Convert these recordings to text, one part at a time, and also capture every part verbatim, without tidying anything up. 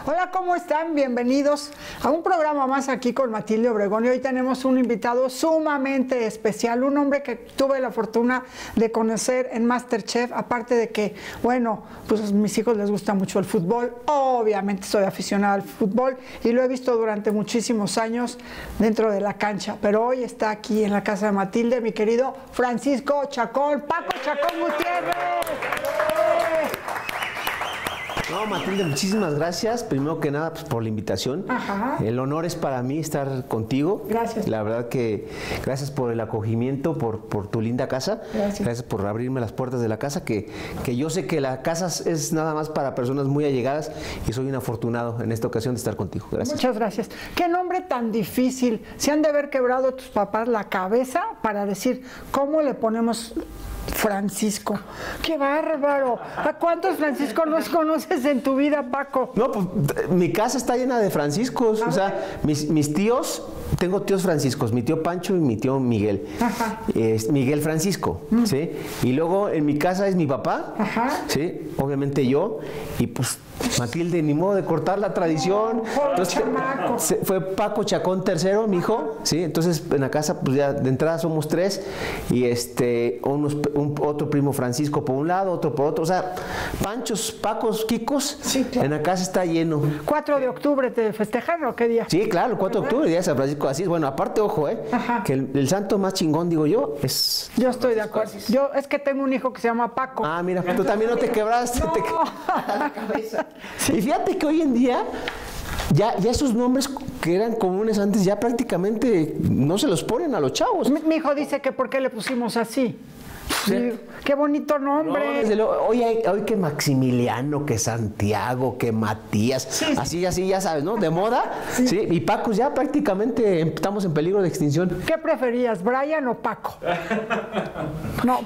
Hola, ¿cómo están? Bienvenidos a un programa más aquí con Matilde Obregón. Y hoy tenemos un invitado sumamente especial, un hombre que tuve la fortuna de conocer en MasterChef, aparte de que, bueno, pues a mis hijos les gusta mucho el fútbol, obviamente soy aficionada al fútbol y lo he visto durante muchísimos años dentro de la cancha, pero hoy está aquí en la casa de Matilde, mi querido Francisco Chacón, Paco Chacón Gutiérrez. No, Matilde, muchísimas gracias. Primero que nada, pues, por la invitación. Ajá. El honor es para mí estar contigo. Gracias. La verdad que gracias por el acogimiento, por, por tu linda casa. Gracias. Gracias por abrirme las puertas de la casa, que, que yo sé que la casa es nada más para personas muy allegadas y soy un afortunado en esta ocasión de estar contigo. Gracias. Muchas gracias. Qué nombre tan difícil. Se han de haber quebrado tus papás la cabeza para decir, ¿cómo le ponemos Francisco? ¡Qué bárbaro! ¿A cuántos Franciscos nos conoces en tu vida, Paco? No, pues mi casa está llena de Franciscos. O sea, mis, mis tíos, tengo tíos Franciscos, mi tío Pancho y mi tío Miguel. Ajá. Es Miguel Francisco, mm. ¿sí? Y luego en mi casa es mi papá, ajá, ¿sí? Obviamente yo, y pues Matilde, ni modo de cortar la tradición. No, entonces, se, fue Paco Chacón tercero, mi hijo, ¿sí? Entonces en la casa, pues ya de entrada somos tres, y este, unos, un, otro primo Francisco por un lado, otro por otro, o sea, Panchos, Pacos, Kikos, sí, claro. En la casa está lleno. ¿cuatro de octubre te festejan o qué día? Sí, claro, el cuatro de octubre, día de San Francisco de Asís. Bueno, aparte, ojo, ¿eh? Ajá. Que el, el santo más chingón, digo yo, es... Yo estoy de acuerdo. Yo, es que tengo un hijo que se llama Paco. Ah, mira, tú también no te quebraste. No. Te quebraste la cabeza. Sí. Y fíjate que hoy en día ya, ya esos nombres que eran comunes antes ya prácticamente no se los ponen a los chavos. Mi, mi hijo dice que por qué le pusimos así. Sí, qué bonito nombre. No, luego, hoy, hay, hoy que Maximiliano, que Santiago, que Matías, sí, sí. así, así, ya sabes, ¿no? De moda. Sí. ¿Sí? Y Paco ya prácticamente estamos en peligro de extinción. ¿Qué preferías, Brian o Paco? No.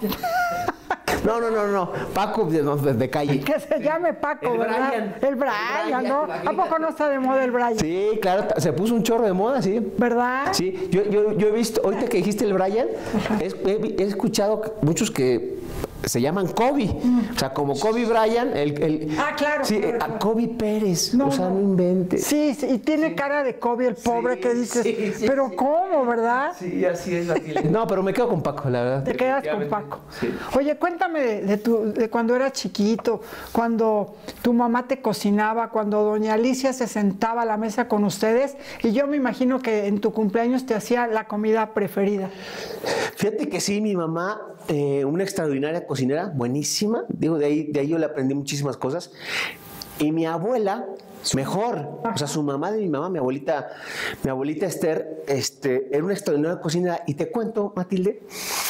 No, no, no, no. Paco no, de calle. Que se llame Paco, el ¿verdad? Brian. El Brian, ¿no? ¿A poco no está de moda el Brian? Sí, claro, se puso un chorro de moda, sí. ¿Verdad? Sí, yo, yo, yo he visto, ahorita que dijiste el Brian, he, he, he escuchado muchos que se llaman Kobe, mm. o sea, como Kobe Bryant, el, el ah, claro, sí, claro, a claro. Kobe Pérez, no, o sea, no inventes. Sí, sí, y tiene sí. cara de Kobe el pobre, sí, que dices, sí, sí, pero sí. ¿cómo, verdad? Sí, así es. Así no, pero me quedo con Paco, la verdad. Te quedas con Paco. Sí. Oye, cuéntame de, de, tu, de cuando eras chiquito, cuando tu mamá te cocinaba, cuando doña Alicia se sentaba a la mesa con ustedes, y yo me imagino que en tu cumpleaños te hacía la comida preferida. Fíjate que sí, mi mamá, eh, una extraordinaria cocinera, buenísima. Digo, de ahí, de ahí yo le aprendí muchísimas cosas. Y mi abuela, mejor. O sea, su mamá de mi mamá, mi abuelita, mi abuelita Esther, este, era una extraordinaria cocinera. Y te cuento, Matilde,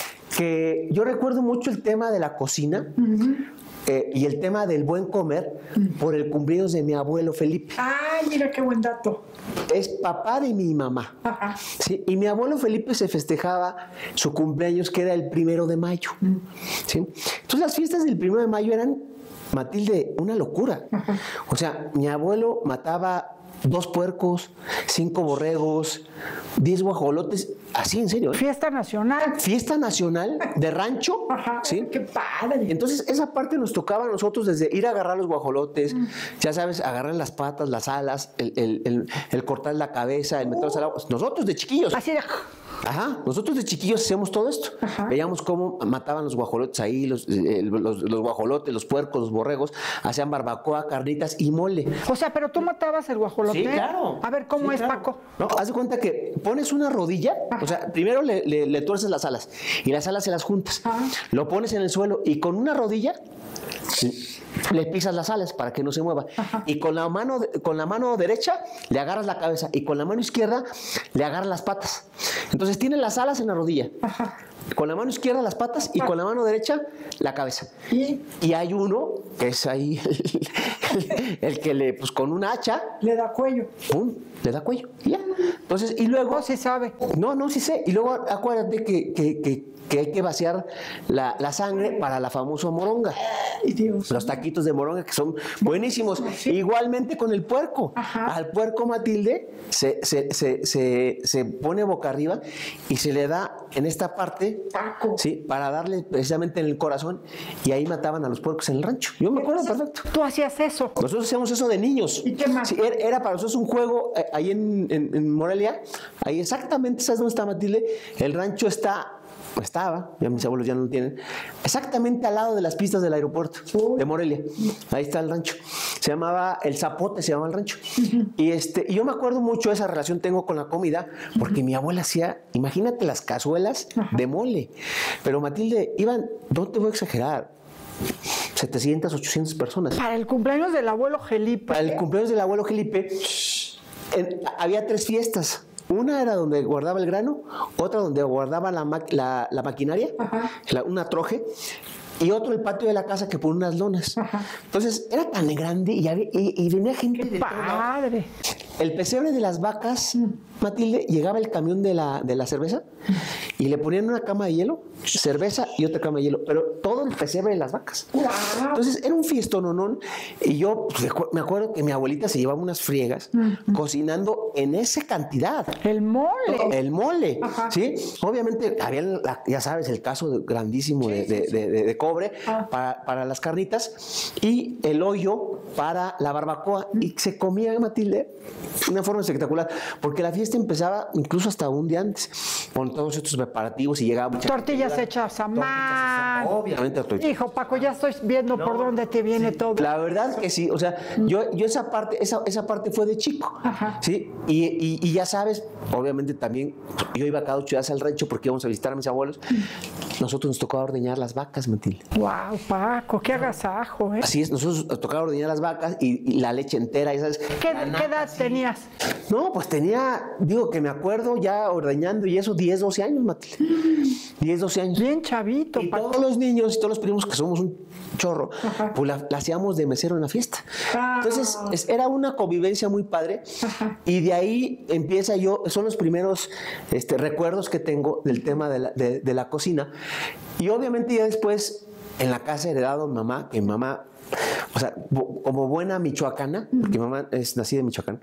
que yo recuerdo mucho el tema de la cocina. Uh-huh. Eh, y el tema del buen comer por el cumpleaños de mi abuelo Felipe. ¡Ay, mira qué buen dato! Es papá de mi mamá. Ajá. ¿Sí? Y mi abuelo Felipe se festejaba su cumpleaños, que era el primero de mayo. Mm. ¿Sí? Entonces las fiestas del primero de mayo eran, Matilde, una locura. Ajá. O sea, mi abuelo mataba dos puercos, cinco borregos, diez guajolotes, así en serio, ¿eh? Fiesta nacional. Fiesta nacional de rancho. Ajá, ¿sí? ¡Qué padre! Entonces, esa parte nos tocaba a nosotros desde ir a agarrar los guajolotes, mm. ya sabes, agarrar las patas, las alas, el, el, el, el cortar la cabeza, el meterlos al agua. Nosotros de chiquillos. Así de... Ajá, nosotros de chiquillos hacíamos todo esto. Ajá. Veíamos cómo mataban los guajolotes ahí, los, eh, los, los guajolotes, los puercos, los borregos, hacían barbacoa, carnitas y mole. O sea, pero tú matabas el guajolote. Sí, claro. A ver, ¿cómo sí, es, claro. Paco? No, haz de cuenta que pones una rodilla, ajá, o sea, primero le, le, le tuerces las alas y las alas se las juntas. Ajá. Lo pones en el suelo y con una rodilla le pisas las alas para que no se mueva. Ajá. Y con la mano con la mano derecha le agarras la cabeza y con la mano izquierda le agarras las patas. Entonces tiene las alas en la rodilla. Ajá. Con la mano izquierda las patas y con la mano derecha la cabeza. ¿Y? Y hay uno que es ahí el, el, el que le, pues con un hacha le da cuello. ¡Pum! Le da cuello. Y ya. Entonces, y luego. No, sí sabe. No, no, sí sé. Y luego acuérdate que, que, que que hay que vaciar la, la sangre para la famosa moronga. Ay, Dios. Los taquitos de moronga que son buenísimos. Sí. Igualmente con el puerco. Ajá. Al puerco, Matilde, se, se, se, se, se pone boca arriba y se le da en esta parte, Paco. ¿sí? Para darle precisamente en el corazón, y ahí mataban a los puercos en el rancho. Yo me acuerdo perfecto. Tú hacías eso. Nosotros hacíamos eso de niños. ¿Y qué más? Sí, era, era para nosotros un juego eh, ahí en, en, en Morelia. Ahí exactamente, ¿sabes dónde está, Matilde? El rancho está, estaba, ya mis abuelos ya no lo tienen, exactamente al lado de las pistas del aeropuerto Uy. de Morelia. Ahí está el rancho. Se llamaba El Zapote, se llamaba el rancho. Uh-huh. Y, este, y yo me acuerdo mucho de esa relación tengo con la comida, porque uh-huh. mi abuela hacía, imagínate las cazuelas uh-huh. de mole. Pero Matilde, iban, no te voy a exagerar, setecientas, ochocientas personas. Para el cumpleaños del abuelo Felipe. Para el cumpleaños del abuelo Felipe, en, había tres fiestas. Una era donde guardaba el grano, otra donde guardaba la, ma la, la maquinaria, la, una troje, y otro el patio de la casa que pone unas lonas. Ajá. Entonces era tan grande y, había, y, y venía gente ¡Qué de padre! El pesebre de las vacas, Matilde, llegaba el camión de la, de la cerveza y le ponían una cama de hielo, cerveza y otra cama de hielo, pero todo el pesebre de las vacas. Wow. Entonces era un fiestononón y yo pues, me acuerdo que mi abuelita se llevaba unas friegas uh-huh. cocinando en esa cantidad. El mole. El mole, Ajá. ¿sí? Obviamente había, la, ya sabes, el caso de, grandísimo sí, de, de, sí. de, de, de cobre ah. para, para las carnitas y el hoyo para la barbacoa uh-huh. y se comía, Matilde, de una forma espectacular, porque la fiesta empezaba incluso hasta un día antes, con todos estos preparativos y llegaba mucha tortillas hechas a mano. Obviamente, tortillas. Hijo, Paco, ya estoy viendo no, por dónde te viene sí, todo. La verdad que sí, o sea, yo, yo esa parte, esa, esa parte fue de chico, Ajá. ¿sí? Y, y, y ya sabes, obviamente también, yo iba cada ocho días al rancho porque íbamos a visitar a mis abuelos, nosotros nos tocaba ordeñar las vacas, Matilde. Wow, Paco, qué agasajo, ¿eh? Así es, nosotros nos tocaba ordeñar las vacas y, y la leche entera, ¿sabes? ¿Qué, ¿qué edad sí. tenías? No, pues tenía, digo que me acuerdo ya ordeñando y eso, diez, doce años, Matilde. diez, doce años. Bien chavito, y Paco. Todos los niños y todos los primos que somos un chorro, Ajá. pues la, la hacíamos de mesero en la fiesta. Ah. Entonces, es, era una convivencia muy padre. Ajá. Y de ahí empieza yo, son los primeros este, recuerdos que tengo del tema de la, de, de la cocina. Y obviamente ya después, en la casa heredado mi mamá, que mi mamá, o sea, como buena michoacana, porque mi mamá es nacida en Michoacán,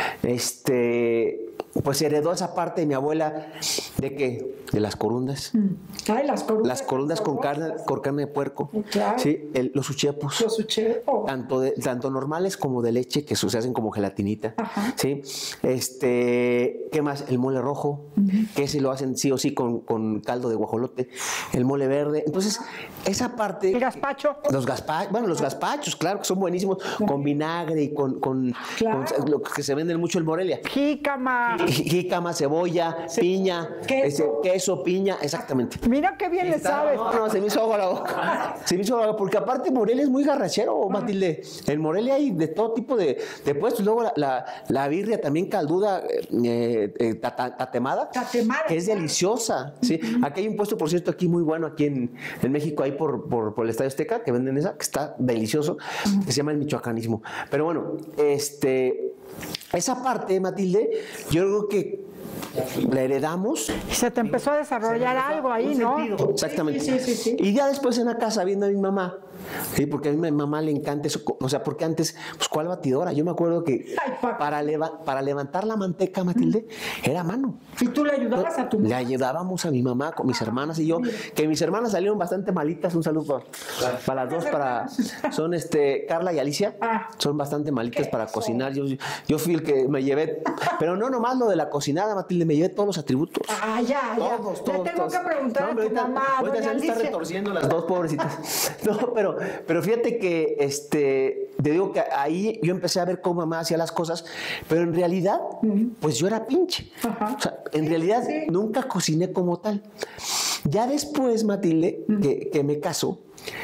este, pues heredó esa parte de mi abuela, ¿de qué? De las corundas. Ay, las corundas. Las corundas con carne, con carne de puerco. Claro. Sí, el, los uchepos. Los uchepos. Tanto, de, tanto normales como de leche, que se hacen como gelatinita. Ajá. Sí. Este, ¿qué más? El mole rojo, uh-huh. que ese lo hacen sí o sí con, con caldo de guajolote. El mole verde. Entonces, esa parte. ¿El gazpacho? Los gazpachos, bueno, los gazpachos, claro, que son buenísimos, claro. con vinagre y con, con, claro. con lo que se venden mucho en Morelia. Jícama. Jícama, cebolla, sí. piña, queso. Este, queso, piña, exactamente. Mira qué bien le sabes. No, no, se me hizo agua la boca. Se me hizo agua, porque aparte Morelia es muy garrachero, Matilde. En Morelia hay de todo tipo de, de puestos. Luego la, la, la birria también calduda, eh, eh, tatemada, tatemada, que es deliciosa. ¿Sí? Uh-huh. Aquí hay un puesto, por cierto, aquí muy bueno, aquí en, en México, ahí por, por, por el Estadio Azteca, que venden esa, que está delicioso, uh-huh. que se llama el michoacanismo. Pero bueno, este, esa parte, Matilde, yo creo que la heredamos. Se te empezó a desarrollar algo ahí, ¿no? Sentido. Exactamente. Sí, sí, sí, sí. Y ya después en la casa viendo a mi mamá, sí, porque a mi mamá le encanta eso, o sea, porque antes, pues, ¿cuál batidora? Yo me acuerdo que Ay, para, leva para levantar la manteca, Matilde, era a mano. ¿Y tú le ayudabas a tu mamá? Le ayudábamos a mi mamá, con mis hermanas y yo, que mis hermanas salieron bastante malitas. Un saludo para, para las dos, para, son este, Carla y Alicia, son bastante malitas para cocinar. Yo, yo fui el que me llevé, pero no nomás lo de la cocinada, Matilde, me llevé todos los atributos. Ah, ya, ya. Todos, todos. Le tengo todos. que preguntar no, a tu ahorita, mamá, ahorita se me está retorciendo las dos, pobrecitas. No, pero, pero fíjate que, este, te digo que ahí yo empecé a ver cómo mamá hacía las cosas, pero en realidad, uh-huh. pues yo era pinche. Uh-huh. O sea, en sí, realidad sí. nunca cociné como tal. Ya después, Matilde, uh-huh. que, que me casó,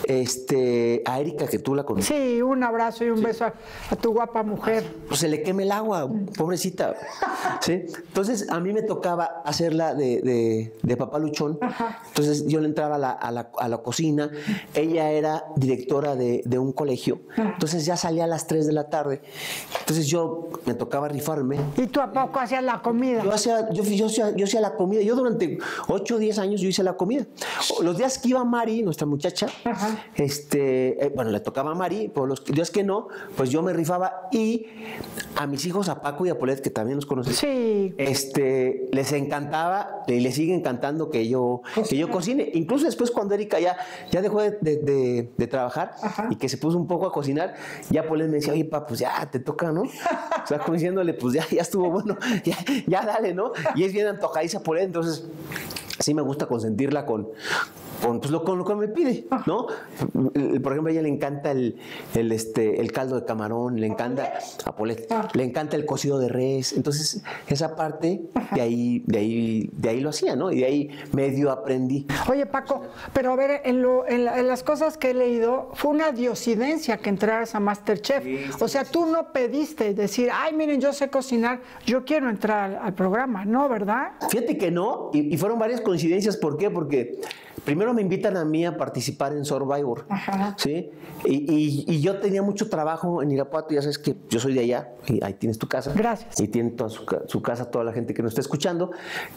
este, a Erika, que tú la conoces. Sí, un abrazo y un sí. beso a, a tu guapa mujer. Pues se le queme el agua, pobrecita. ¿Sí? Entonces, a mí me tocaba hacerla de, de, de papá luchón. Ajá. Entonces, yo le entraba a la, a la, a la cocina. Ella era directora de, de un colegio. Entonces, ya salía a las tres de la tarde. Entonces, yo me tocaba rifarme. ¿Y tú a poco hacías la comida? Yo hacía, yo, yo, hacía, yo hacía la comida. Yo durante ocho o diez años yo hice la comida. Los días que iba Mari, nuestra muchacha, Ajá. este, eh, bueno, le tocaba a Mari, pero los días que no, pues yo me rifaba. Y a mis hijos, a Paco y a Polet, que también los conocí, sí. este, les encantaba y les sigue encantando que yo, que yo cocine. Incluso después cuando Erika ya, ya dejó de, de, de, de trabajar Ajá. y que se puso un poco a cocinar, ya Polet me decía, oye, pa, pues ya te toca, ¿no? O sea, como diciéndole, pues ya, ya estuvo bueno, ya, ya dale, ¿no? Y es bien antojadiza Polet, entonces sí me gusta consentirla con, con, pues, lo, con lo que me pide, ¿no? Por ejemplo, a ella le encanta el, el, este, el caldo de camarón, le encanta a Polet, le encanta el cocido de res. Entonces, esa parte, de ahí, de ahí, de ahí lo hacía, ¿no? Y de ahí medio aprendí. Oye, Paco, pero a ver, en, lo, en, la, en las cosas que he leído, fue una diosidencia que entraras a MasterChef. Sí, sí, o sea, tú no pediste decir, ay, miren, yo sé cocinar, yo quiero entrar al, al programa, ¿no? ¿Verdad? Fíjate que no, y, y fueron varias coincidencias. ¿Por qué? Porque primero me invitan a mí a participar en Survivor, Ajá. ¿sí? Y, y, y yo tenía mucho trabajo en Irapuato, ya sabes que yo soy de allá, y ahí tienes tu casa. Gracias. Y tiene toda su, su casa, toda la gente que nos está escuchando.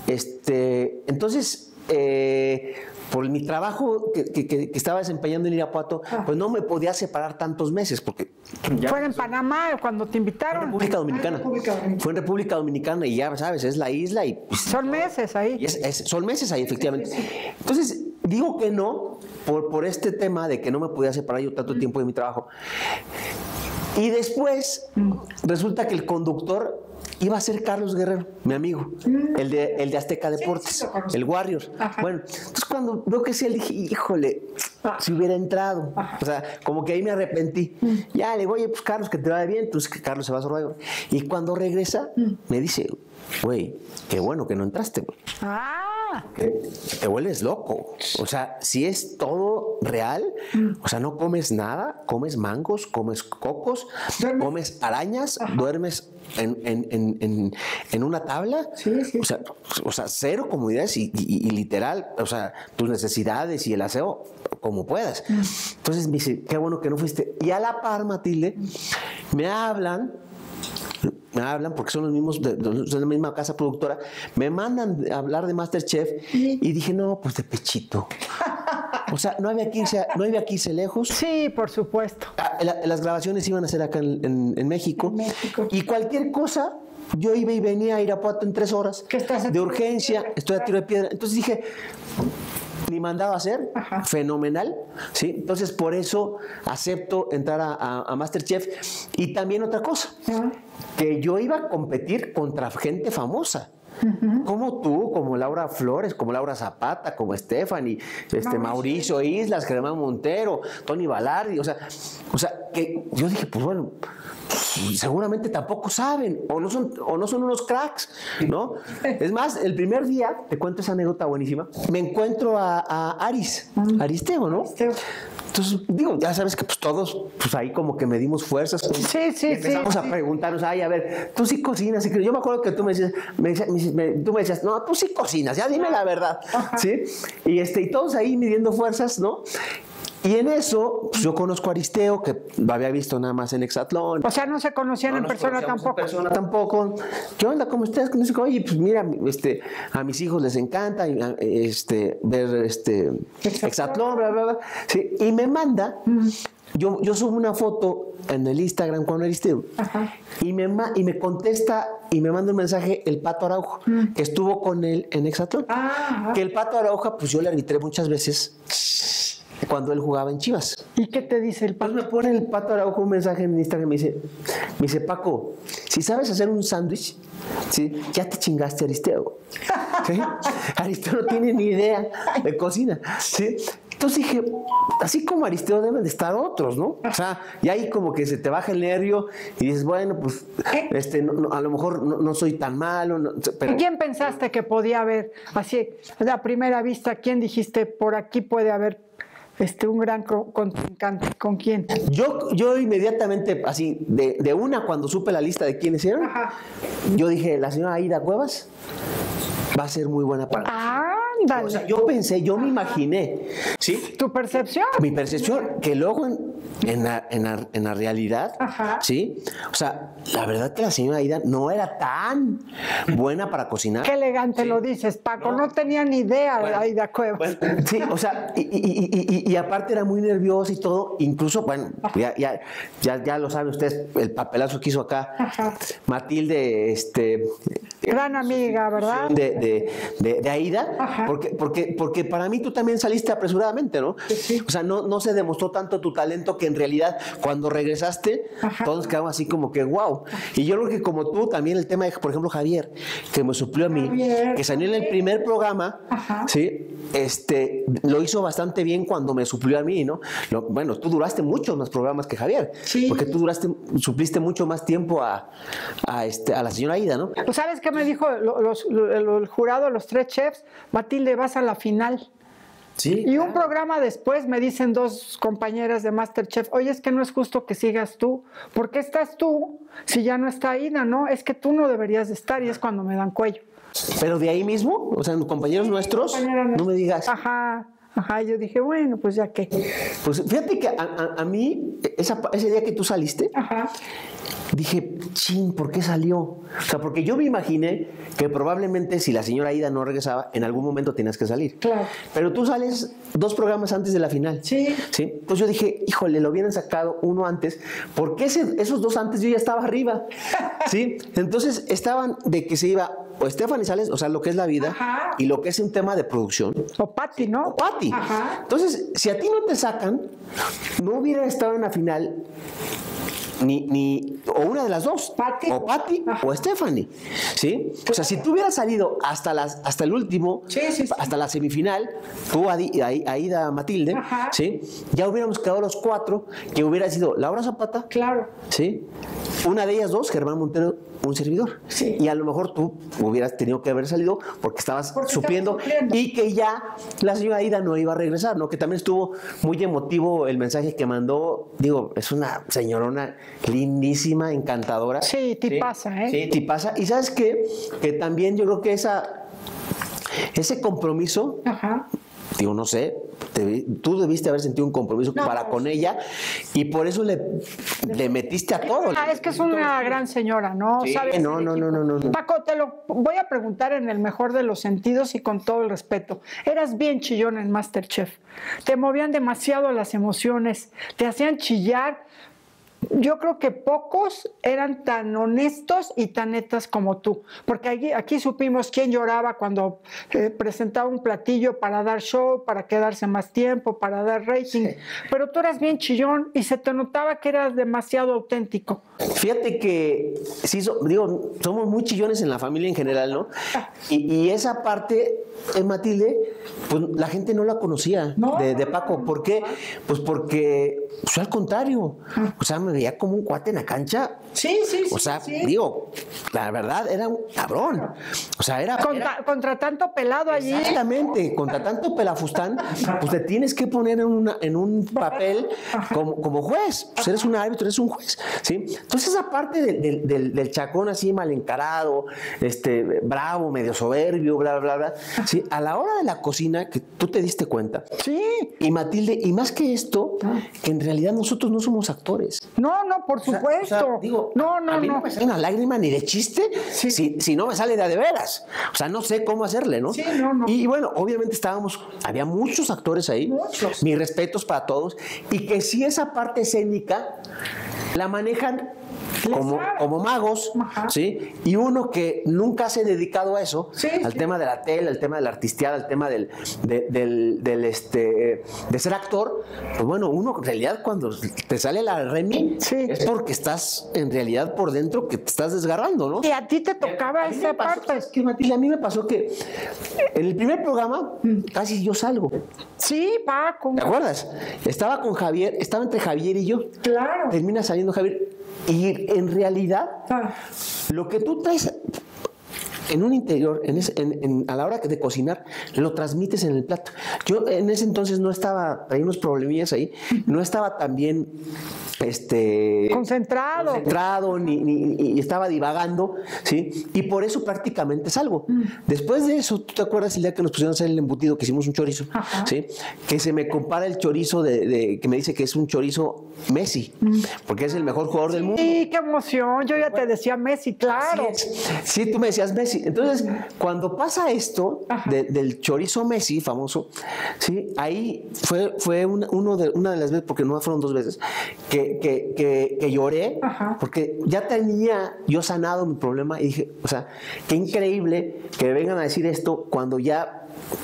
Este, entonces, eh, por mi trabajo que, que, que estaba desempeñando en Irapuato, ah. pues no me podía separar tantos meses, porque... Ya ¿Fue en Panamá cuando te invitaron? En República Dominicana. Ah, República Dominicana. Fue en República Dominicana y ya sabes, es la isla y... Pues, son meses ahí. Y es, es, son meses ahí, efectivamente. Entonces, digo que no, por, por este tema de que no me podía separar yo tanto tiempo de mi trabajo. Y después, mm. resulta que el conductor iba a ser Carlos Guerrero, mi amigo, mm. el, de, el de Azteca Deportes, sí, sí, el Warrior. Ajá. Bueno, entonces cuando veo que sí, él dije, híjole, Ajá. si hubiera entrado. Ajá. O sea, como que ahí me arrepentí. Mm. Ya le digo, oye, pues Carlos, que te vaya bien. Entonces que Carlos se va a Survivor. Y cuando regresa, mm. me dice, güey, qué bueno que no entraste, güey. Ah. Te, te vuelves loco. O sea, si es todo real, mm. o sea, no comes nada, comes mangos, comes cocos, ¿Duermes? comes arañas, Ajá. duermes en, en, en, en, en una tabla, sí, sí. O, sea, o sea, cero comodidades y, y, y literal, o sea, tus necesidades y el aseo como puedas. Mm. Entonces me dice, qué bueno que no fuiste. Y a la par, Matilde, mm. me hablan me hablan porque son los mismos, de, son la misma casa productora, me mandan a hablar de MasterChef y dije, no, pues de pechito. O sea, no había que irse, no había que irse lejos. Sí, por supuesto. La, las grabaciones iban a ser acá en, en, en, México, en México. Y cualquier cosa, yo iba y venía a Irapuato en tres horas. ¿Qué estás de urgencia, estoy a tiro de piedra. Entonces dije, ni mandado a hacer, Ajá. fenomenal, ¿sí? Entonces, por eso acepto entrar a, a, a MasterChef. Y también otra cosa, Ajá. que yo iba a competir contra gente famosa. Uh-huh. Como tú, como Laura Flores, como Laura Zapata, como Stephanie, este, Mauricio Islas, Germán Montero, Tony Balardi, o sea, o sea, que yo dije, pues bueno, seguramente tampoco saben, o no son, o no son unos cracks, ¿no? Es más, el primer día, te cuento esa anécdota buenísima, me encuentro a, a Aris, uh-huh. Aristeo, ¿no? Aristeo. Entonces, digo, ya sabes que pues todos, pues ahí como que medimos fuerzas. Pues, sí, sí, empezamos sí. a preguntarnos, ay, a ver, tú sí cocinas. Y yo me acuerdo que tú me decías, me, me, tú me decías, no, tú sí cocinas, ya dime la verdad. Ajá. ¿Sí? Y, este, y todos ahí midiendo fuerzas, ¿no? Y en eso, pues yo conozco a Aristeo, que lo había visto nada más en Hexatlón. O sea, no se conocían no en persona tampoco. En persona tampoco. ¿Qué onda? ¿Cómo estás? Oye, pues mira, este, a mis hijos les encanta este, ver este, Hexatlón, bla, bla, bla. Sí, y me manda, mm. yo, yo subo una foto en el Instagram con Aristeo, Ajá. y me, y me contesta y me manda un mensaje el Pato Araujo, mm. que estuvo con él en Hexatlón. Ah, que el Pato Araujo, pues yo le arbitré muchas veces cuando él jugaba en Chivas. ¿Y qué te dice el Pato? Pues me pone el Pato Araujo un mensaje en Instagram y me dice, me dice, Paco, si sabes hacer un sándwich, ¿sí? Ya te chingaste, Aristeo. ¿Sí? Aristeo no tiene ni idea de cocina. ¿Sí? Entonces dije, así como Aristeo deben de estar otros, ¿no? O sea, y ahí como que se te baja el nervio y dices, bueno, pues este, no, no, a lo mejor no, no soy tan malo. No, pero... ¿Quién pensaste que podía haber, así, a primera vista, quién dijiste, por aquí puede haber este, un gran contrincante. ¿Con quién? Yo, yo inmediatamente, así, de, de una, cuando supe la lista de quiénes eran, Ajá. yo dije, la señora Aida Cuevas va a ser muy buena para Ah, ándale. O sea, yo pensé, yo me imaginé, ¿sí? ¿Tu percepción? Mi percepción, que luego en, en, la, en, la, en la realidad, Ajá. ¿sí? O sea, la verdad que la señora Aida no era tan buena para cocinar. Qué elegante sí. lo dices, Paco, no, no tenía ni idea bueno, de Aida Cuevas. Bueno, sí, o sea, y, y, y, y, y aparte era muy nerviosa y todo, incluso, bueno, ya, ya, ya, ya lo saben ustedes, el papelazo que hizo acá, Ajá. Matilde, este... Gran amiga, ¿verdad? De, de, de, de Aida, porque, porque, porque para mí tú también saliste apresuradamente, ¿no? Sí. O sea, no, no se demostró tanto tu talento que en realidad cuando regresaste, Ajá. todos quedamos así como que wow. Y yo creo que como tú, también el tema de, por ejemplo, Javier, que me suplió a mí, Javier, que salió en el primer programa, Ajá. ¿sí? Este, lo hizo bastante bien cuando me suplió a mí, ¿no? Lo, bueno, tú duraste muchos más programas que Javier, sí. porque tú duraste, supliste mucho más tiempo a, a, este, a la señora Aida, ¿no? ¿Sabes qué me dijo los, los, el jurado, los tres chefs? Matilde, vas a la final. Sí, y un claro. programa después me dicen dos compañeras de MasterChef, oye, es que no es justo que sigas tú. ¿Por qué estás tú si ya no está Aida, no? Es que tú no deberías de estar, y es cuando me dan cuello. ¿Pero de ahí mismo? O sea, compañeros sí, nuestros, compañeros no me digas. Ajá. Ajá, yo dije, bueno, pues ya que. Pues fíjate que a, a, a mí, esa, ese día que tú saliste, Ajá. dije, chin, ¿por qué salió? O sea, porque yo me imaginé que probablemente si la señora Aida no regresaba, en algún momento tenías que salir. Claro. Pero tú sales dos programas antes de la final. Sí. ¿Sí? Pues yo dije, híjole, lo hubieran sacado uno antes, porque ese, esos dos antes yo ya estaba arriba. ¿Sí? Entonces estaban de que se iba o Stephanie Sales, o sea, lo que es la vida, Ajá. y lo que es un tema de producción. O Patti, ¿no? O Patti. Ajá. Entonces, si a ti no te sacan, no hubiera estado en la final ni, ni o una de las dos, Patti. o Patti o Stephanie, ¿sí? O sea, si tú hubieras salido hasta las hasta el último, sí, sí, sí. hasta la semifinal, tú Aida Matilde, Ajá. ¿sí? Ya hubiéramos quedado los cuatro, que hubiera sido Laura Zapata, claro, ¿sí? Una de ellas dos, Germán Montero, un servidor. Sí. Y a lo mejor tú hubieras tenido que haber salido porque estabas porque supliendo, supliendo y que ya la señora Aida no iba a regresar, ¿no? Que también estuvo muy emotivo el mensaje que mandó. Digo, es una señorona lindísima, encantadora. Sí, tipaza, sí, ¿eh? Sí, tipaza. Y ¿sabes qué? Que también yo creo que esa, ese compromiso, Ajá. digo, no sé, te, tú debiste haber sentido un compromiso no, para con ella y por eso le, le metiste a todo. Ah, es que es una gran señora, ¿no? Sí, ¿Sabes? No, no, no, no, no. Paco, te lo voy a preguntar en el mejor de los sentidos y con todo el respeto. Eras bien chillón en MasterChef. Te movían demasiado las emociones, te hacían chillar. Yo creo que pocos eran tan honestos y tan netas como tú, porque aquí, aquí supimos quién lloraba cuando eh, presentaba un platillo para dar show, para quedarse más tiempo, para dar rating, sí. Pero tú eras bien chillón y se te notaba que eras demasiado auténtico. Fíjate que, sí, so, digo, somos muy chillones en la familia en general, ¿no? Y, y esa parte, eh, Matilde, pues la gente no la conocía no, de, de Paco. ¿Por qué? Pues porque, pues al contrario, o sea, me veía como un cuate en la cancha. Sí, sí, sí. O sea, sí. digo, la verdad, era un cabrón. O sea, era... Contra, era... contra tanto pelado allí. Exactamente, contra tanto pelafustán, pues te tienes que poner en, una, en un papel como, como juez. Pues eres un árbitro, eres un juez, ¿sí? Entonces, esa parte de, de, del, del chacón así mal encarado, este, bravo, medio soberbio, bla, bla, bla, ¿sí? A la hora de la cocina, que tú te diste cuenta. Sí. Y Matilde, y más que esto, que en realidad nosotros no somos actores. No, no, por supuesto. O sea, o sea, digo, no, no, a mí no. no me sale una lágrima ni de chiste, sí. si, si no me sale de a de veras. O sea, no sé cómo hacerle, ¿no? Sí, no, no. Y bueno, obviamente estábamos, había muchos actores ahí. Muchos. Mis respetos para todos. Y que si esa parte escénica la manejan como, como magos, Ajá. ¿sí? Y uno que nunca se ha dedicado a eso, sí, al sí. tema de la tele, al tema de la artisteada, al tema del, de, del, del este, de ser actor, pues bueno, uno en realidad cuando te sale la Remy, sí. es porque estás en realidad por dentro que te estás desgarrando, ¿no? Y a ti te tocaba a esa pasó, parte. Es que Matilde, a mí me pasó que en el primer programa casi yo salgo. Sí, Paco. ¿Te acuerdas? Estaba con Javier, estaba entre Javier y yo. Claro. Termina saliendo Javier. Y en realidad, ah. lo que tú traes en un interior, en ese, en, en, a la hora de cocinar, lo transmites en el plato. Yo en ese entonces no estaba, traía unos problemillas ahí, no estaba tan bien este, concentrado, concentrado ni, ni, ni estaba divagando, ¿sí? Y por eso prácticamente salgo. Mm. Después de eso, ¿tú te acuerdas el día que nos pusieron a hacer el embutido, que hicimos un chorizo? Ajá. ¿Sí? Que se me compara el chorizo de, de, que me dice que es un chorizo Messi, mm. porque es el mejor jugador del mundo. Sí, qué emoción, yo ya te decía Messi, claro. Sí, tú me decías Messi. Entonces, cuando pasa esto de, del chorizo Messi, famoso, ¿sí? Ahí fue, fue una, uno de, una de las veces, porque no fueron dos veces, que, que, que, que lloré, Ajá. porque ya tenía yo sanado mi problema y dije, o sea, qué increíble que me vengan a decir esto cuando ya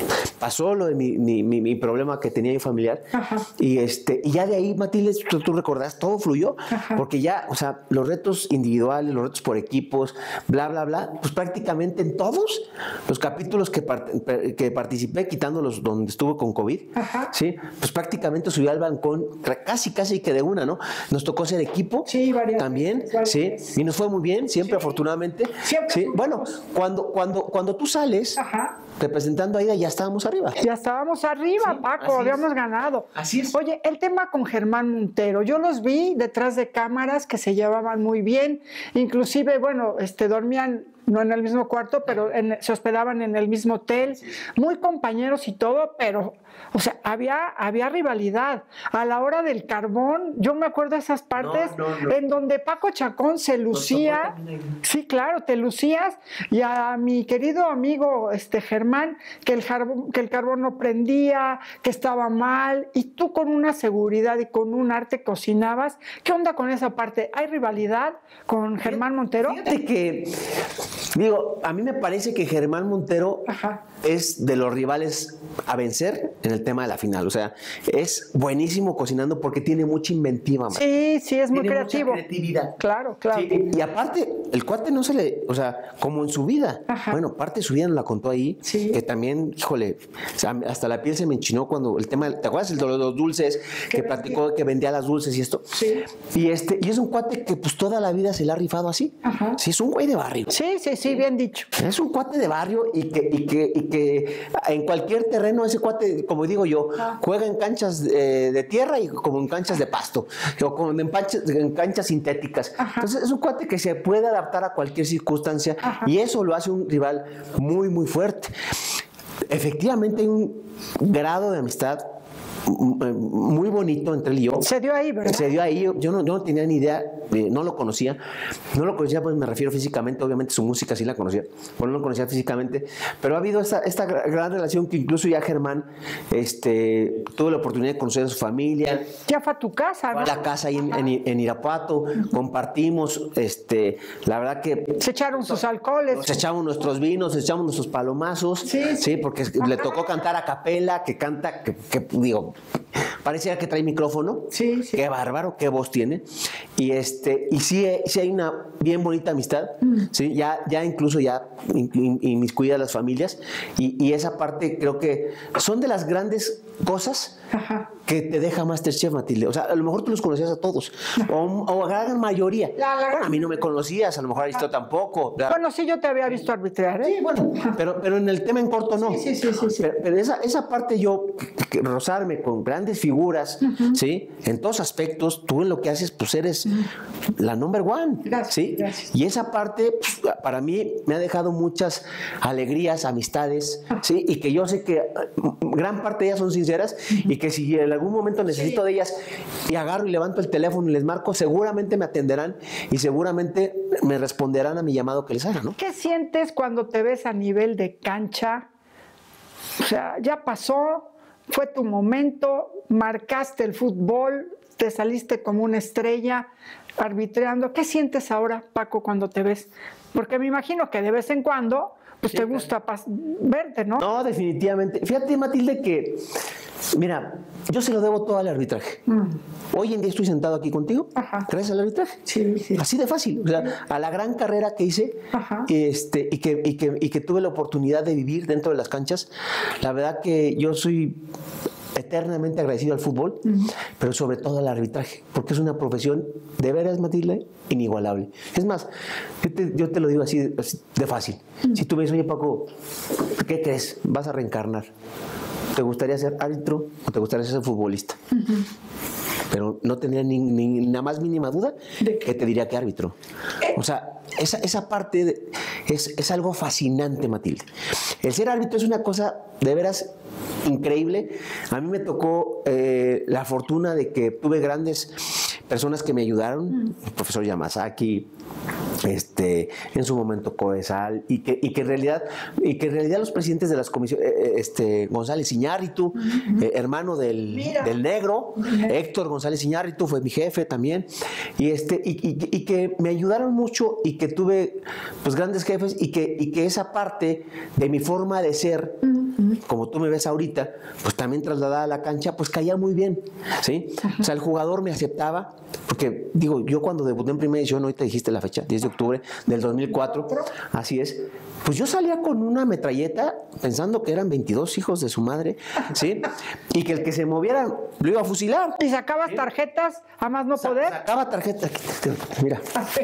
pasó lo de mi, mi, mi, mi problema que tenía yo familiar. Ajá. y este y ya de ahí, Matilde, tú, tú recordás, todo fluyó. Ajá. Porque ya, o sea, los retos individuales, los retos por equipos, bla, bla, bla, pues prácticamente en todos los capítulos que, part, que participé, quitando los donde estuve con COVID, Ajá. ¿sí? Pues prácticamente subí al balcón, casi, casi que de una, ¿no? Nos tocó ser equipo, sí, varias también, veces, varias ¿sí? veces. Y nos fue muy bien, siempre, sí. afortunadamente. Siempre. ¿Sí? Bueno, cuando, cuando, cuando tú sales, Ajá. representando a Aida, ya estábamos arriba. Ya estábamos arriba, sí, Paco, habíamos es. ganado. Así es. Oye, el tema con Germán Montero, yo los vi detrás de cámaras que se llevaban muy bien, inclusive, bueno, este, dormían no en el mismo cuarto, pero en, se hospedaban en el mismo hotel, sí. muy compañeros y todo, pero, o sea, había, había rivalidad. A la hora del carbón, yo me acuerdo de esas partes no, no, no. en donde Paco Chacón se lucía, sí, claro, te lucías, y a mi querido amigo este Germán, que el, carbón, que el carbón no prendía, que estaba mal, y tú con una seguridad y con un arte cocinabas. ¿Qué onda con esa parte? ¿Hay rivalidad con Germán Montero? Fíjate que... Digo, a mí me parece que Germán Montero Ajá. es de los rivales a vencer en el tema de la final. O sea, es buenísimo cocinando porque tiene mucha inventiva. Man. Sí, sí, es muy tiene creativo. Mucha creatividad. Claro, claro. Sí, y aparte, el cuate no se le, o sea, como en su vida. Ajá. Bueno, parte de su vida nos la contó ahí, sí. que también, híjole, o sea, hasta la piel se me enchinó cuando el tema, ¿te acuerdas? El de los dulces, que vendía? platicó que vendía las dulces y esto. Sí. Y este, y es un cuate que pues toda la vida se le ha rifado así. Ajá. Sí, es un güey de barrio. Sí, sí, sí, bien dicho. Es un cuate de barrio y que, y que, y que en cualquier terreno ese cuate, como digo yo, ah. juega en canchas de, de tierra y como en canchas de pasto, o como en, panchas, en canchas sintéticas. Ajá. Entonces es un cuate que se puede adaptar a cualquier circunstancia Ajá. y eso lo hace un rival muy, muy fuerte. Efectivamente hay un grado de amistad muy bonito entre él y yo. Se dio ahí, ¿verdad? Se dio ahí. Yo no, yo no tenía ni idea, eh, no lo conocía. No lo conocía, pues me refiero físicamente. Obviamente su música sí la conocía, pero no lo conocía físicamente. Pero ha habido esta, esta gran relación que incluso ya Germán este, tuvo la oportunidad de conocer a su familia. Ya fue a tu casa, ¿no? Fue a la casa ahí en, en, en Irapuato. Uh-huh. Compartimos. Este, la verdad que... Se echaron sus alcoholes. Nos echamos nuestros vinos, nos echamos nuestros palomazos. Sí, sí. sí porque Ajá. le tocó cantar a capela, que canta, que, que digo... Parecía que trae micrófono. Sí, sí. Qué bárbaro, qué voz tiene. Y este, y sí, sí hay una bien bonita amistad. Mm. ¿Sí? Ya, ya incluso ya inmiscuida a las familias. Y, y esa parte creo que son de las grandes cosas Ajá. que te deja MasterChef, Matilde. O sea, a lo mejor tú los conocías a todos. O, o a la gran mayoría. La, la, bueno, a mí no me conocías, a lo mejor a Aristo tampoco. ¿Verdad? Bueno, sí, yo te había visto arbitrar, ¿eh? Sí, bueno. Pero, pero en el tema en corto no. Sí, sí, sí. sí, sí. Pero, pero esa, esa parte yo, que, que rozarme con grandes figuras, uh-huh. ¿sí? En todos aspectos, tú en lo que haces, pues eres uh-huh. la number one. Gracias, ¿sí? gracias. Y esa parte, pues, para mí, me ha dejado muchas alegrías, amistades, uh-huh. ¿sí? Y que yo sé que gran parte de ellas son sinceras uh-huh. y que si en algún momento necesito sí. de ellas y agarro y levanto el teléfono y les marco, seguramente me atenderán y seguramente me responderán a mi llamado que les haga, ¿no? ¿Qué sientes cuando te ves a nivel de cancha? O sea, ya pasó, fue tu momento, marcaste el fútbol, te saliste como una estrella arbitreando. ¿Qué sientes ahora, Paco, cuando te ves? Porque me imagino que de vez en cuando pues sí, te gusta pas- verte, ¿no? No, definitivamente. Fíjate, Matilde, que, mira, yo se lo debo todo al arbitraje. Mm. Hoy en día estoy sentado aquí contigo, Ajá. gracias al arbitraje. Sí, sí. Así de fácil. O sea, a la gran carrera que hice este, y, que, y, que, y que tuve la oportunidad de vivir dentro de las canchas, la verdad que yo soy eternamente agradecido al fútbol, uh-huh. pero sobre todo al arbitraje, porque es una profesión de veras, Matilde, inigualable. Es más, yo te, yo te lo digo así, así de fácil. Uh-huh. Si tú me dices, oye, Paco, ¿qué crees? Vas a reencarnar. ¿Te gustaría ser árbitro o te gustaría ser futbolista? Uh-huh. Pero no tendría ni, ni la más mínima duda que te diría que árbitro. O sea, esa, esa parte de, es, es algo fascinante, Matilde. El ser árbitro es una cosa de veras increíble. A mí me tocó eh, la fortuna de que tuve grandes personas que me ayudaron, mm. el profesor Yamazaki, este, en su momento Coesal, y que, y que en realidad, y que en realidad los presidentes de las comisiones, eh, este, González Iñárritu, mm-hmm. eh, hermano del, del negro, mm-hmm. Héctor González Iñárritu fue mi jefe también, y este, y, y, y que me ayudaron mucho, y que tuve pues grandes jefes, y que, y que esa parte de mi forma de ser, mm-hmm. como tú me ves ahorita, pues también trasladada a la cancha, pues caía muy bien, ¿sí? Uh-huh. O sea, el jugador me aceptaba, porque digo, yo cuando debuté en primera edición, hoy te dijiste la fecha, diez de octubre del dos mil cuatro, así es, pues yo salía con una metralleta pensando que eran veintidós hijos de su madre, ¿sí? Y que el que se moviera lo iba a fusilar. ¿Y sacabas ¿sí? tarjetas a más no poder? Sacaba tarjetas, mira.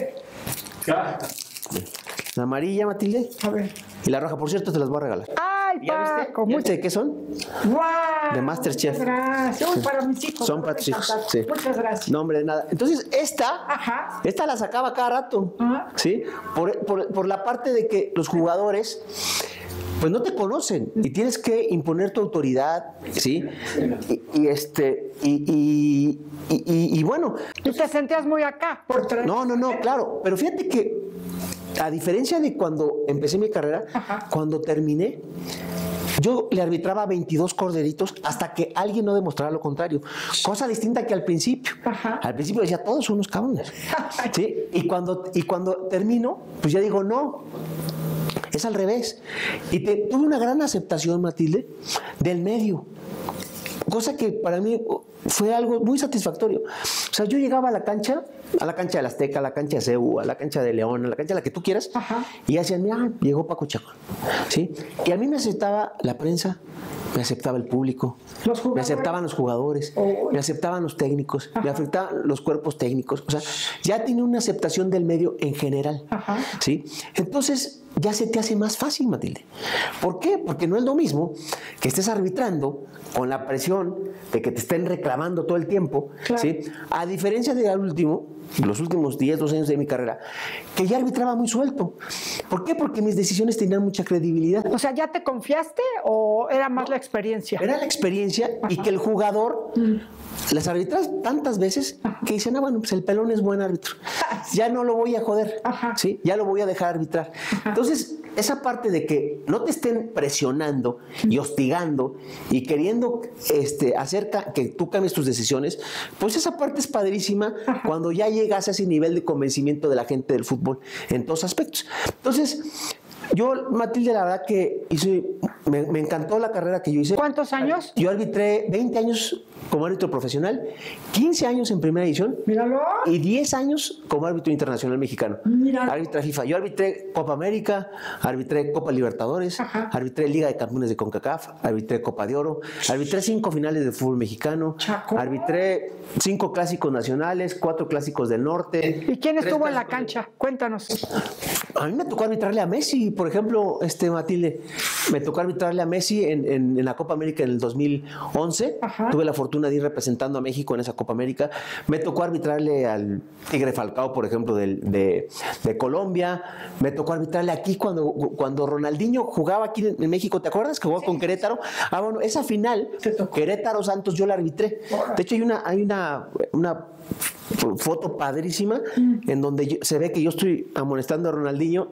La amarilla, Matilde. A ver. Y la roja, por cierto, te las voy a regalar. ¡Ay, Paco! ¿Ya viste de qué son? ¡Guau! De Masterchef. Muchas gracias. Uy, para mis hijos. Son para tus hijos. Sí. Muchas gracias. No, hombre, nada. Entonces, esta, Ajá. esta la sacaba cada rato. Ajá. ¿Sí? Por, por, por la parte de que los jugadores pues no te conocen y tienes que imponer tu autoridad, ¿sí? Y, y este, y, y, y, y, y bueno. ¿Y te sentías muy acá? Por tres. No, no, no, claro. Pero fíjate que, a diferencia de cuando empecé mi carrera, ajá. cuando terminé, yo le arbitraba veintidós corderitos hasta que alguien no demostrara lo contrario. Cosa distinta que al principio. Ajá. Al principio decía, todos son unos cabrones. ¿Sí? Y cuando, y cuando termino, pues ya digo, no. Es al revés. Y te, tuve una gran aceptación, Matilde, del medio. Cosa que para mí fue algo muy satisfactorio. O sea, yo llegaba a la cancha, a la cancha del Azteca, a la cancha de C E U, a la cancha de León, a la cancha de la que tú quieras, ajá. y hacían, mira, llegó Paco Chacón. ¿Sí? Y a mí me aceptaba la prensa, me aceptaba el público, me aceptaban los jugadores, oh. me aceptaban los técnicos, ajá. me aceptaban los cuerpos técnicos. O sea, ya tiene una aceptación del medio en general. Ajá. ¿Sí? Entonces, ya se te hace más fácil, Matilde. ¿Por qué? Porque no es lo mismo que estés arbitrando con la presión de que te estén reclamando todo el tiempo, claro. ¿sí? A diferencia de al último, los últimos diez, doce años de mi carrera, que ya arbitraba muy suelto. ¿Por qué? Porque mis decisiones tenían mucha credibilidad. O sea, ¿ya te confiaste o era más no, la experiencia? Era la experiencia y que el jugador mm. las arbitras tantas veces ajá. que dicen, ah, bueno, pues el pelón es buen árbitro. Ya no lo voy a joder, ajá. ¿sí? Ya lo voy a dejar arbitrar. Ajá. Entonces, esa parte de que no te estén presionando y hostigando y queriendo este, hacer que tú cambies tus decisiones, pues esa parte es padrísima ajá. cuando ya llegas a ese nivel de convencimiento de la gente del fútbol en todos aspectos. Entonces, yo, Matilde, la verdad que hice, me, me encantó la carrera que yo hice. ¿Cuántos años? Yo arbitré veinte años como árbitro profesional, quince años en primera división. Míralo. Y diez años como árbitro internacional mexicano. Míralo. Árbitra FIFA. Yo arbitré Copa América, arbitré Copa Libertadores, ajá. arbitré Liga de Campeones de CONCACAF, arbitré Copa de Oro, arbitré cinco finales de fútbol mexicano, Chaco. Arbitré cinco clásicos nacionales, cuatro clásicos del norte. ¿Y quién estuvo en la cancha? Cuéntanos. A mí me tocó arbitrarle a Messi, por ejemplo, este Matilde. Me tocó arbitrarle a Messi en, en, en la Copa América en el dos mil once. Ajá. Tuve la fortuna de ir representando a México en esa Copa América. Me tocó arbitrarle al Tigre Falcao, por ejemplo, de, de, de Colombia. Me tocó arbitrarle aquí cuando, cuando Ronaldinho jugaba aquí en, en México. ¿Te acuerdas que jugó sí. con Querétaro? Ah, bueno, esa final, Querétaro Santos, yo la arbitré. De hecho, hay una, hay una, una foto padrísima mm. en donde yo, se ve que yo estoy amonestando a Ronaldinho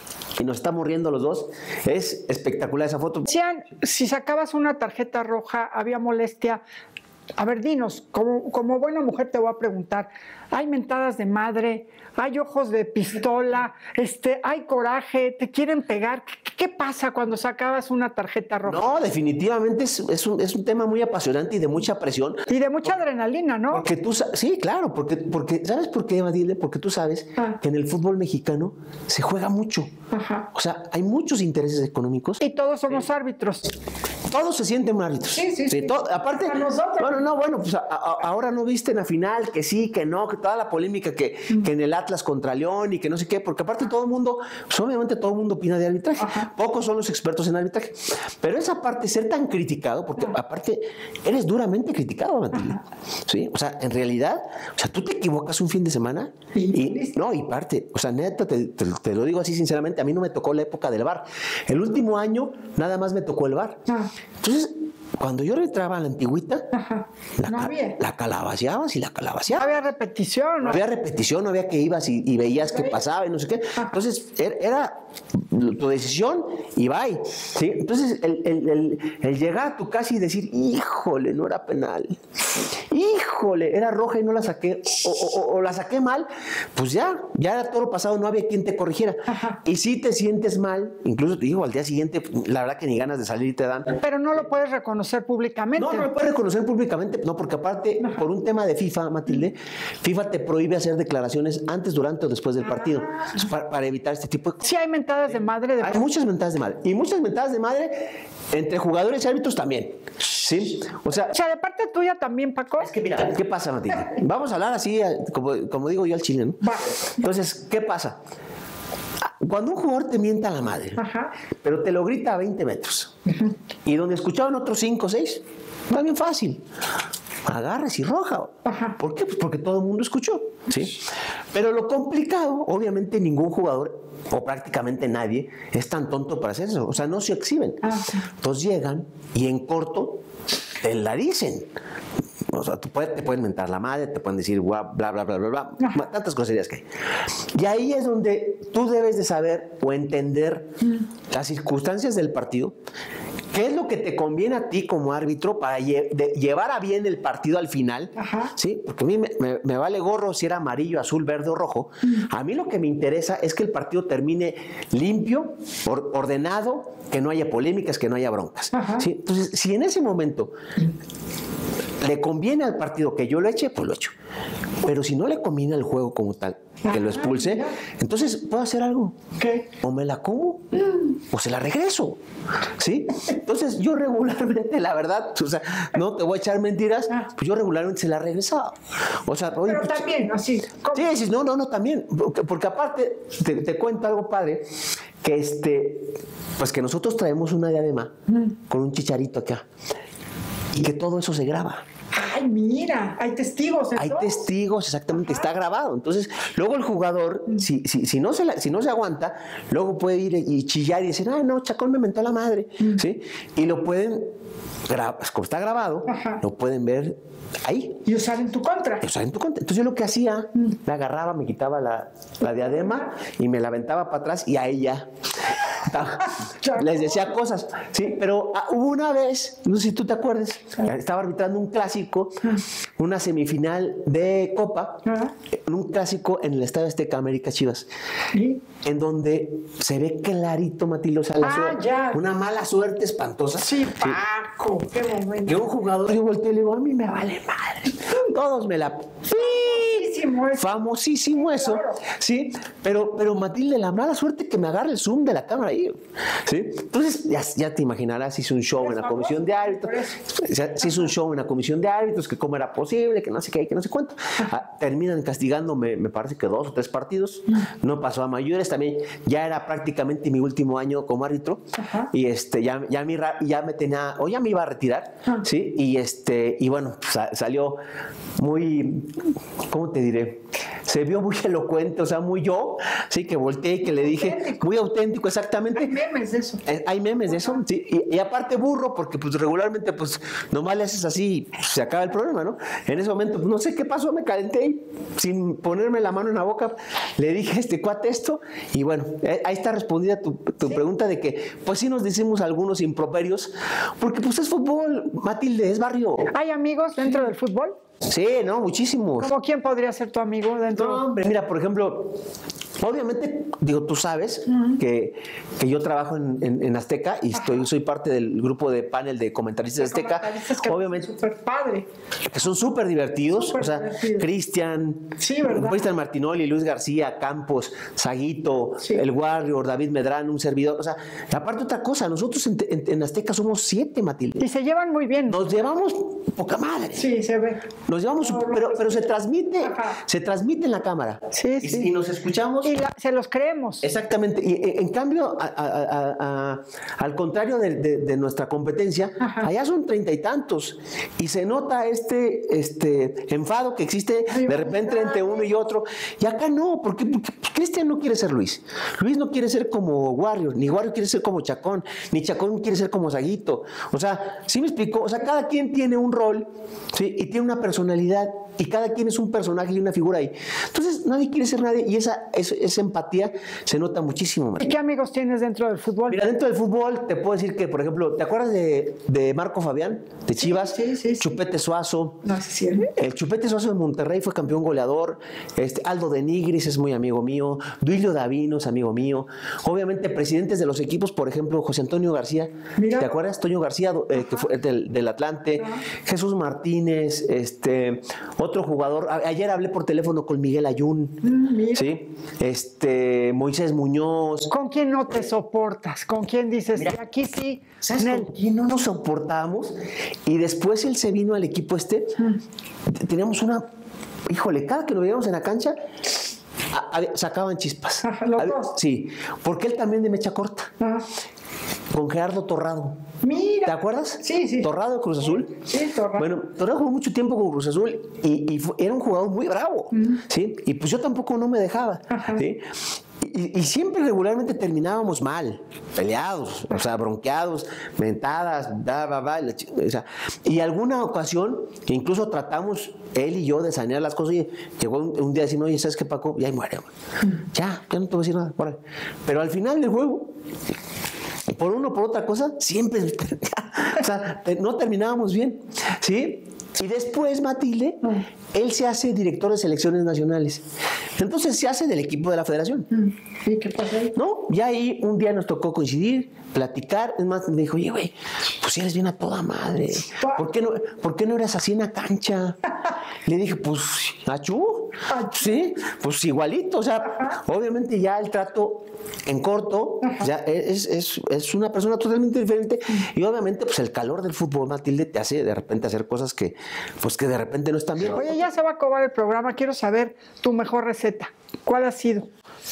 y nos estamos riendo los dos. Es espectacular esa foto. Decían, si sacabas una tarjeta roja, había molestia. A ver, dinos, como, como buena mujer te voy a preguntar, hay mentadas de madre, hay ojos de pistola, este, hay coraje, te quieren pegar. ¿Qué, qué pasa cuando sacabas una tarjeta roja? No, definitivamente es, es, un, es un tema muy apasionante y de mucha presión. Y de mucha porque, adrenalina, ¿no? Porque tú, sí, claro, porque, porque ¿sabes por qué, Matilde? Porque tú sabes ah. que en el fútbol mexicano se juega mucho. Ajá. O sea, hay muchos intereses económicos. Y todos somos sí. árbitros. Todos se sienten árbitros. Sí, sí, sí. sí. Todo, aparte, bueno, no, bueno, pues a, a, ahora no viste en la final que sí, que no, que toda la polémica que, mm. que en el Atlas contra León y que no sé qué, porque aparte todo el mundo, pues obviamente todo el mundo opina de arbitraje. Ajá. Pocos son los expertos en arbitraje. Pero esa parte, ser tan criticado, porque Ajá. aparte eres duramente criticado, Matilde. ¿Sí? O sea, en realidad, o sea, tú te equivocas un fin de semana y, y no, y parte, o sea, neta, te, te, te lo digo así sinceramente, a mí no me tocó la época del V A R. El último año nada más me tocó el V A R. Ah. Entonces, cuando yo entraba a la antigüita, la, no había. la calabaceabas y la calabaceabas. No había repetición. No, no había repetición, no había que ibas y, y veías qué pasaba y no sé qué. Entonces, era, era tu decisión y bye. ¿Sí? Entonces, el, el, el, el llegar a tu casa y decir, híjole, no era penal. Híjole, era roja y no la saqué. O, o, o la saqué mal, pues ya, ya era todo pasado, no había quien te corrigiera. Ajá. Y si te sientes mal, incluso te digo, al día siguiente, la verdad que ni ganas de salir te dan. Pero no lo puedes reconocer públicamente. No, no lo puedes reconocer públicamente, no, porque aparte, Ajá. por un tema de FIFA, Matilde, FIFA te prohíbe hacer declaraciones antes, durante o después del partido, ah. para, para evitar este tipo de... Sí, hay mentadas de madre. De... Hay muchas mentadas de madre, y muchas mentadas de madre entre jugadores y árbitros también, ¿sí? O sea... O sea, de parte tuya también, Paco. Es que mira, ¿qué pasa, Matilde? Vamos a hablar así, como, como digo yo al chile, ¿no? Va. Entonces, ¿qué pasa? Cuando un jugador te mienta a la madre, Ajá. pero te lo grita a veinte metros, uh-huh. y donde escuchaban otros cinco o seis, va bien fácil. Agarres y roja. Ajá. ¿Por qué? Pues porque todo el mundo escuchó, ¿sí? Pero lo complicado, obviamente ningún jugador, o prácticamente nadie, es tan tonto para hacer eso. O sea, no se exhiben. Ajá. Entonces llegan y en corto te la dicen. O sea, tú puedes, te pueden mentar la madre, te pueden decir bla, bla, bla, bla, bla, bla, tantas cosillas que hay. Y ahí es donde tú debes de saber o entender mm. las circunstancias del partido, qué es lo que te conviene a ti como árbitro para lle de llevar a bien el partido al final, Ajá. ¿sí? Porque a mí me, me, me vale gorro si era amarillo, azul, verde o rojo. Mm. A mí lo que me interesa es que el partido termine limpio, or, ordenado, que no haya polémicas, que no haya broncas. ¿Sí? Entonces, si en ese momento le conviene al partido que yo lo eche, pues lo echo. Pero si no le conviene al juego como tal, que lo expulse, entonces puedo hacer algo. ¿Qué? O me la como, o se la regreso. ¿Sí? Entonces yo regularmente, la verdad, o sea, no te voy a echar mentiras, pues yo regularmente se la regresaba. O sea, oye, pero pues, también, así. ¿Cómo? Sí, sí, no, no, no, también. Porque, porque aparte, te, te cuento algo padre, que este, pues que nosotros traemos una diadema mm. con un chicharito acá. Y que todo eso se graba. Ay, mira, hay testigos. Hay testigos, exactamente, Ajá. está grabado. Entonces, luego el jugador, mm. si, si, si, no se la, si no se aguanta, luego puede ir y chillar y decir, ay, no, Chacón me mentó la madre. Mm. ¿Sí? Y lo pueden, como está grabado, Ajá. lo pueden ver ahí. Y usar en tu contra. Y usar en tu contra. Entonces yo lo que hacía, mm. la agarraba, me quitaba la, la diadema y me la aventaba para atrás y a ella les decía cosas, sí, pero uh, hubo una vez, no sé si tú te acuerdas, estaba arbitrando un clásico, una semifinal de Copa, uh-huh. un clásico en el Estadio Azteca, América Chivas, ¿sí? En donde se ve clarito, Matilde, o sea, la ah, suerte, ya. una mala suerte espantosa. Sí, Paco, sí. Qué momento. Que un jugador, yo volteé y le digo, a mí me vale madre, todos me la... Famosísimo eso. Famosísimo eso, claro. Sí, pero, pero Matilde, la mala suerte que me agarra el zoom de la cámara ahí, ¿sí? Entonces, ya, ya te imaginarás, hizo un show en la comisión de árbitros, se hizo un show en la comisión de árbitros, que cómo era posible, que no sé qué, que no sé cuánto. Ah, terminan castigándome, me parece que dos o tres partidos, no pasó a mayores, también ya era prácticamente mi último año como árbitro, Ajá. y este, ya, ya, mi, ya me tenía, o ya me iba a retirar, Ajá. ¿sí? Y, este, y bueno, sa salió muy, ¿cómo te diré? Se vio muy elocuente, o sea, muy yo, sí, que volteé y que le dije, auténtico. Muy auténtico, exactamente. Hay memes de eso. Eh, hay memes de eso, sí, y, y aparte burro, porque pues regularmente, pues, nomás le haces así y pues, se acaba el problema, ¿no? En ese momento, pues, no sé qué pasó, me calenté y sin ponerme la mano en la boca, le dije a este cuate esto, y bueno, eh, ahí está respondida tu, tu ¿Sí? pregunta de que, pues sí nos decimos algunos improperios, porque pues es fútbol, Matilde, es barrio. ¿Hay amigos dentro del fútbol? Sí, no, muchísimos. ¿Cómo quién podría ser tu amigo dentro? No, hombre, mira, por ejemplo, obviamente, digo, tú sabes uh-huh. que, que yo trabajo en, en, en Azteca y estoy, soy parte del grupo de panel de comentaristas de Azteca. Que obviamente. Súper padre. Que son súper divertidos. Super o sea, Cristian, sí, Cristian Martinoli, Luis García, Campos, Saguito, sí. el Warrior, David Medrano, un servidor. O sea, aparte otra cosa, nosotros en, en, en Azteca somos siete, Matilde. Y se llevan muy bien. Nos llevamos poca madre. Sí, se ve. Nos llevamos, no, pero, pero se transmite, Ajá. se transmite en la cámara. Sí, y, sí. y nos escuchamos. Y la, se los creemos. Exactamente. Y en cambio, a, a, a, a, al contrario de, de, de nuestra competencia, Ajá. allá son treinta y tantos. Y se nota este, este enfado que existe Ay, de repente entre uno y otro. Y acá no, porque, porque Cristian no quiere ser Luis. Luis no quiere ser como Warrior, ni Warrior quiere ser como Chacón, ni Chacón quiere ser como Saguito. O sea, ¿sí me explico? O sea, cada quien tiene un rol, ¿sí? Y tiene una personalidad, y cada quien es un personaje y una figura ahí. Entonces, nadie quiere ser nadie, y esa, esa, esa empatía se nota muchísimo. ¿Y qué amigos tienes dentro del fútbol? Mira, dentro del fútbol te puedo decir que, por ejemplo, ¿te acuerdas de, de Marco Fabián, de Chivas? Sí, sí, sí. Chupete Suazo. No sé si es. El Chupete Suazo de Monterrey fue campeón goleador. Este, Aldo de Nigris es muy amigo mío. Duilio Davino es amigo mío. Obviamente, presidentes de los equipos, por ejemplo, José Antonio García. Mira. ¿Te acuerdas? Toño García, eh, que fue del, del Atlante. Ajá. Jesús Martínez, este, otro jugador. Ayer hablé por teléfono con Miguel Ayun. Mira. ¿Sí? Este, Moisés Muñoz. ¿Con quién no te soportas? ¿Con quién dices, Mira, aquí sí? ¿Sabes con quién no nos soportamos? Y después él se vino al equipo este. Mm. Teníamos una... Híjole, cada que lo veíamos en la cancha, a, a, sacaban chispas. Ajá, los dos. Sí, porque él también de mecha corta. Ajá. Con Gerardo Torrado. Mira. ¿Te acuerdas? Sí, sí. Torrado de Cruz Azul. Sí, Torrado. Bueno, Torrado jugó mucho tiempo con Cruz Azul y, y fue, era un jugador muy bravo. Uh-huh. ¿Sí? Y pues yo tampoco no me dejaba. Ajá. ¿Sí? Y, y siempre regularmente terminábamos mal, peleados, o sea, bronqueados, mentadas, bla, bla, bla, la, o sea, y alguna ocasión que incluso tratamos él y yo de sanear las cosas y llegó un, un día a decirme, oye, ¿sabes qué, Paco? Ya ahí muere, ya, ya no te voy a decir nada, por pero al final del juego, por uno o por otra cosa, siempre, o sea, no terminábamos bien, ¿sí? Y después, Matilde, mm. él se hace director de selecciones nacionales. Entonces se hace del equipo de la federación. ¿Y qué pasa ahí? No, ya ahí un día nos tocó coincidir, platicar. Es más, me dijo, oye, güey, pues eres bien a toda madre. ¿Por qué no, ¿por qué no eras así en la cancha? Le dije, pues, achú. Sí, pues igualito. O sea, Ajá. obviamente ya el trato en corto, Ajá. ya es, es, es una persona totalmente diferente. Y obviamente, pues el calor del fútbol, Matilde, te hace de repente hacer cosas que, pues que de repente no están bien. Oye, ya se va a acabar el programa. Quiero saber tu mejor receta. ¿Cuál ha sido?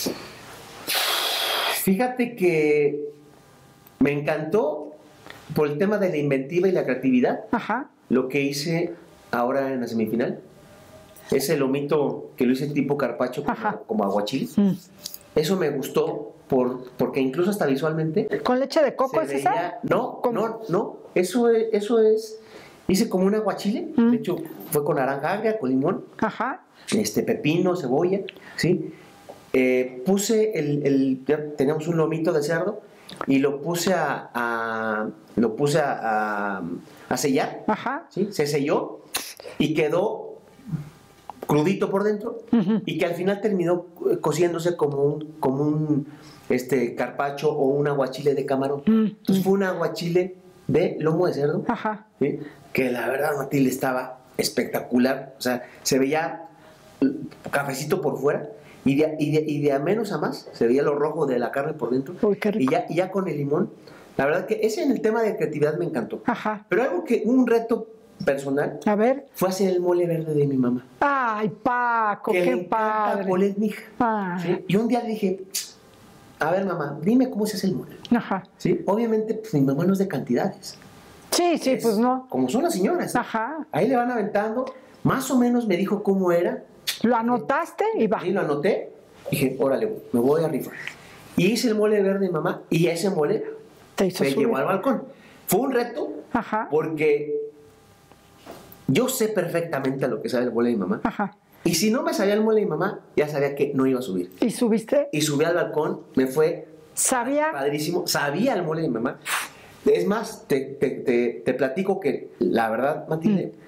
Fíjate que me encantó por el tema de la inventiva y la creatividad. Ajá. Lo que hice ahora en la semifinal. Ese lomito que lo hice tipo carpaccio como, como aguachile. Mm. Eso me gustó por, porque incluso hasta visualmente. ¿Con leche de coco es veía, esa? No, ¿Cómo? no, no. Eso es, eso es. Hice como un aguachile. Mm. De hecho, fue con naranja agria, con limón. Ajá. Este, pepino, cebolla, ¿sí? Eh, puse el, el ya teníamos un lomito de cerdo y lo puse a, a lo puse a, a, a sellar. Ajá. ¿Sí? Se selló y quedó crudito por dentro. Uh-huh. Y que al final terminó cociéndose como un, como un este, carpaccio o un aguachile de camarón. Uh-huh. Entonces fue un aguachile de lomo de cerdo. Ajá. ¿Sí? Que la verdad, Matilde, estaba espectacular. O sea, se veía cafecito por fuera y de, y, de, y de a menos a más se veía lo rojo de la carne por dentro. Uy, qué rico. Y ya, y ya con el limón, la verdad que ese en el tema de creatividad me encantó. Ajá. Pero algo que, un reto personal, a ver, fue hacer el mole verde de mi mamá. Ay, Paco, que qué le padre. Mole mi hija. ¿Sí? Y un día le dije, a ver mamá, dime cómo se hace el mole. Ajá. ¿Sí? Obviamente pues, mi mamá no es de cantidades. Sí, sí, es, pues no. Como son las señoras. ¿Sí? Ajá. Ahí le van aventando, más o menos me dijo cómo era. ¿Lo anotaste? Y va. Sí, lo anoté. Dije, órale, me voy a rifar. Y hice el mole verde de mamá y ese mole Te hizo me subir. llevó al balcón. Fue un reto. Ajá. Porque yo sé perfectamente lo que sabe el mole de mi mamá. Ajá. Y si no me sabía el mole de mi mamá, ya sabía que no iba a subir. ¿Y subiste? Y subí al balcón, me fue ¿Sabía? padrísimo. Sabía el mole de mi mamá. Es más, te, te, te, te platico que la verdad, Matilde, mm.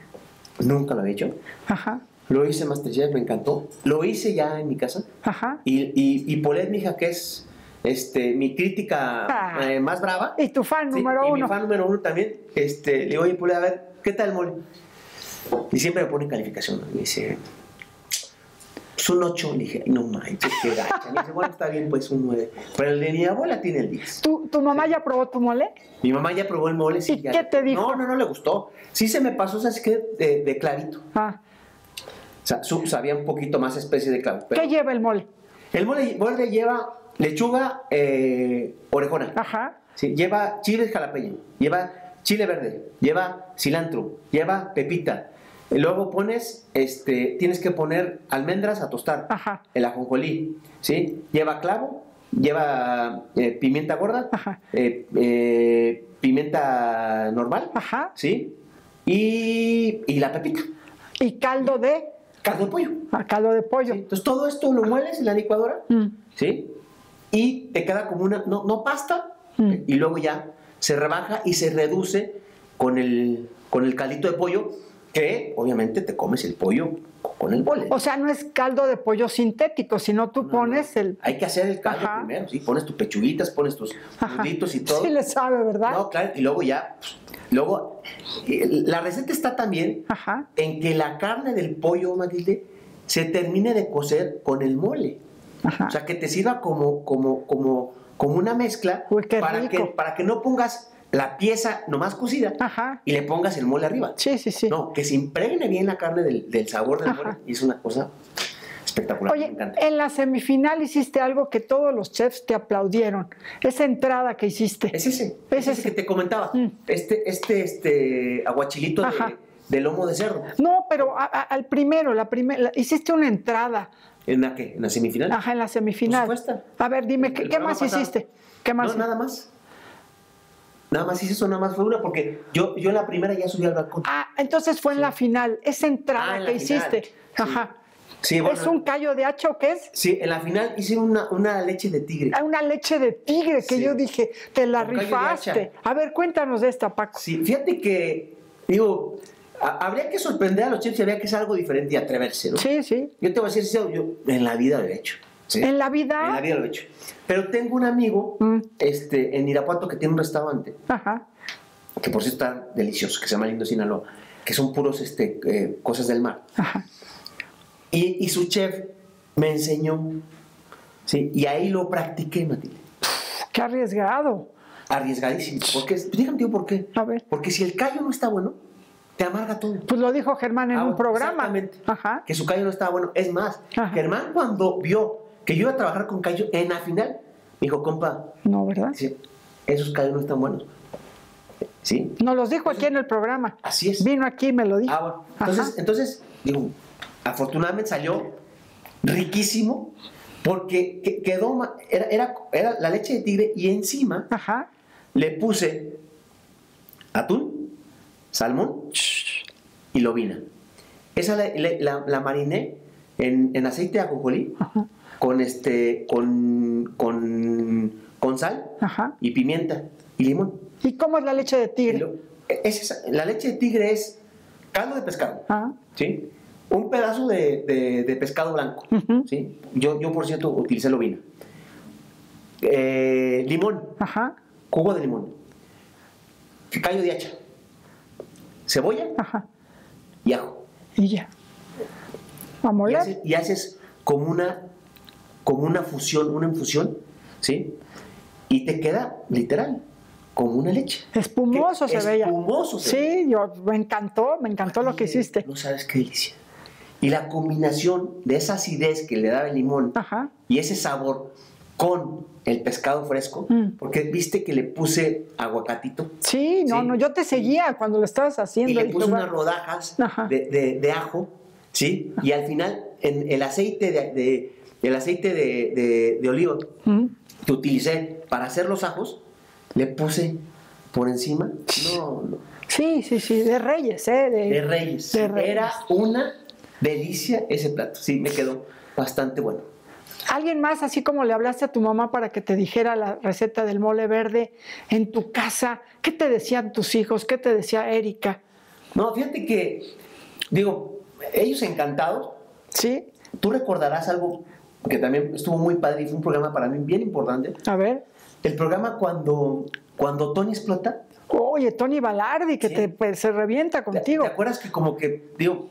Nunca lo había hecho. Ajá. Lo hice en MasterChef, me encantó. Lo hice ya en mi casa. Ajá. Y, y, y Paulette, mi hija, que es este, mi crítica Ah. eh, más brava. Y tu fan Sí, número y uno. mi fan número uno también. Este, le digo, oye, Paulette, a ver, ¿qué tal el mole? Y siempre me pone calificación. ¿No? Me dice, es un ocho. Le dije, no manches, qué gacha. Me dice, bueno, está bien, pues un nueve. Pero el de mi abuela tiene el diez. ¿Tu, tu mamá Sí. ya probó tu mole? Mi mamá ya probó el mole. Sí, ¿Y ya qué le- te dijo? No, no, no le gustó. Sí se me pasó, ¿sabes qué? De, de clavito. Ah. O sea, su- sabía un poquito más especie de clavo. Pero ¿Qué lleva el mole? el mole verde lleva lechuga eh, orejona. Ajá. Sí, lleva chile jalapeño, lleva chile verde, lleva cilantro, lleva pepita. Y luego pones, este, tienes que poner almendras a tostar. Ajá. El ajonjolí, ¿sí? Lleva clavo, lleva eh, pimienta gorda, Ajá. eh, eh, pimienta normal, Ajá. ¿sí? Y, y la pepita. Y caldo de, Caldo de pollo. ah, caldo de pollo. ¿Sí? Entonces todo esto lo mueles en la licuadora, Mm. ¿sí? Y te queda como una, no, no pasta, Mm. y luego ya se rebaja y se reduce con el, con el caldito de pollo, que obviamente te comes el pollo con el mole. O sea, no es caldo de pollo sintético, sino tú No, pones no. el... Hay que hacer el caldo Ajá. primero, ¿sí? Pones tus pechuguitas, pones tus Ajá. nuditos y todo. Sí le sabe, ¿verdad? No, claro, y luego ya, pues, luego, eh, la receta está también Ajá. en que la carne del pollo, Matilde, se termine de cocer con el mole. Ajá. O sea, que te sirva como, como, como, como una mezcla Uy, qué para, rico. que, para que no pongas la pieza nomás cocida Ajá. y le pongas el mole arriba. Sí, sí, sí. No, que se impregne bien la carne del, del sabor del Ajá. mole y es una cosa espectacular. me Oye, encanta. en la semifinal hiciste algo que todos los chefs te aplaudieron. Esa entrada que hiciste. Es ese, Es es ese ese. que te comentaba. Mm. Este, este, este aguachilito Ajá. de, de lomo de cerdo. No, pero a- a- al primero, la primera, hiciste una entrada. ¿En la qué? ¿En la semifinal? Ajá, en la semifinal. Por supuesto. A ver, dime, El ¿qué, qué programa más pasado. hiciste? ¿Qué más? No, nada más. Nada más hice eso, nada más fue una, porque yo, yo en la primera ya subí al balcón. Ah, entonces fue en la final. Esa entrada Ah, en que la final. hiciste. Sí. Ajá. Sí, bueno. ¿Es un callo de hacha o qué es? Sí, en la final hice una, una leche de tigre. Ah, una leche de tigre que Sí. yo dije, te la Con callo de rifaste. hacha. A ver, cuéntanos de esta, Paco. Sí, fíjate que, digo, a- habría que sorprender a los chefs y habría que hacer algo diferente y atreverse, ¿no? Sí, sí. Yo te voy a decir, yo yo en la vida lo he hecho. ¿sí? ¿En la vida? En la vida lo he hecho. Pero tengo un amigo Mm. este, en Irapuato que tiene un restaurante, Ajá. que por cierto está delicioso, que se llama Lindo Sinaloa, que son puros este, eh, cosas del mar. Ajá. Y, y su chef me enseñó, ¿sí? Y ahí lo practiqué, Matilde. Qué arriesgado. Arriesgadísimo. Porque, dígame, tío, ¿por qué? A ver. Porque si el callo no está bueno, te amarga todo. Pues lo dijo Germán en Ah, un programa. Exactamente. Ajá. Que su callo no estaba bueno. Es más, Ajá. Germán cuando vio que yo iba a trabajar con callo en la final, me dijo, compa, No, ¿verdad? dice, esos callos no están buenos. ¿Sí? Nos los dijo aquí en el programa. Así es. Vino aquí y me lo dijo. Ah, bueno. Entonces, Ajá. entonces, digo, afortunadamente salió riquísimo porque que- quedó, ma- era, era, era la leche de tigre y encima Ajá. le puse atún, salmón y lobina. Esa la, la- la- la mariné en, en aceite de ajonjolí Ajá. con, este, con, con, con sal Ajá. y pimienta y limón. ¿Y cómo es la leche de Y tigre? lo- es esa- la leche de tigre es caldo de pescado. Ah. ¿Sí? Un pedazo de, de- de pescado blanco. Ujú. ¿Sí? Yo, yo, por cierto, utilicé lobina. Eh, limón, Ajá. jugo de limón. Callo de hacha. Cebolla Ajá. y ajo. Y ya. A Y moler. haces, y haces como una, como una fusión, una infusión, ¿sí? Y te queda, literal, como una leche. Espumoso Que- se veía. espumoso se veía. Sí, yo, me encantó, me encantó lo que Oye, hiciste. No sabes qué delicia. Y la combinación de esa acidez que le daba el limón Ajá. y ese sabor con el pescado fresco, Mm. porque viste que le puse aguacatito Sí, no, Sí. no, yo te seguía cuando lo estabas haciendo. y le Dije, puse bueno, unas rodajas Ajá. de, de- de ajo, ¿sí? Y al final, en el aceite de, de- el aceite de, de- de oliva mm, que utilicé para hacer los ajos, le puse por encima, no, no, Sí, sí, sí, de Reyes, ¿eh? De, de Reyes. de Reyes. Era una delicia ese plato, sí, me quedó bastante bueno. ¿Alguien más, así como le hablaste a tu mamá para que te dijera la receta del mole verde en tu casa? ¿Qué te decían tus hijos? ¿Qué te decía Erika? No, fíjate que digo, ellos encantados. Sí. Tú recordarás algo que también estuvo muy padre y fue un programa para mí bien importante. A ver. El programa cuando, cuando Tony explota. Oye, Tony Balardi, que sí. te, pues, se revienta contigo. ¿Te, ¿Te acuerdas que como que, digo,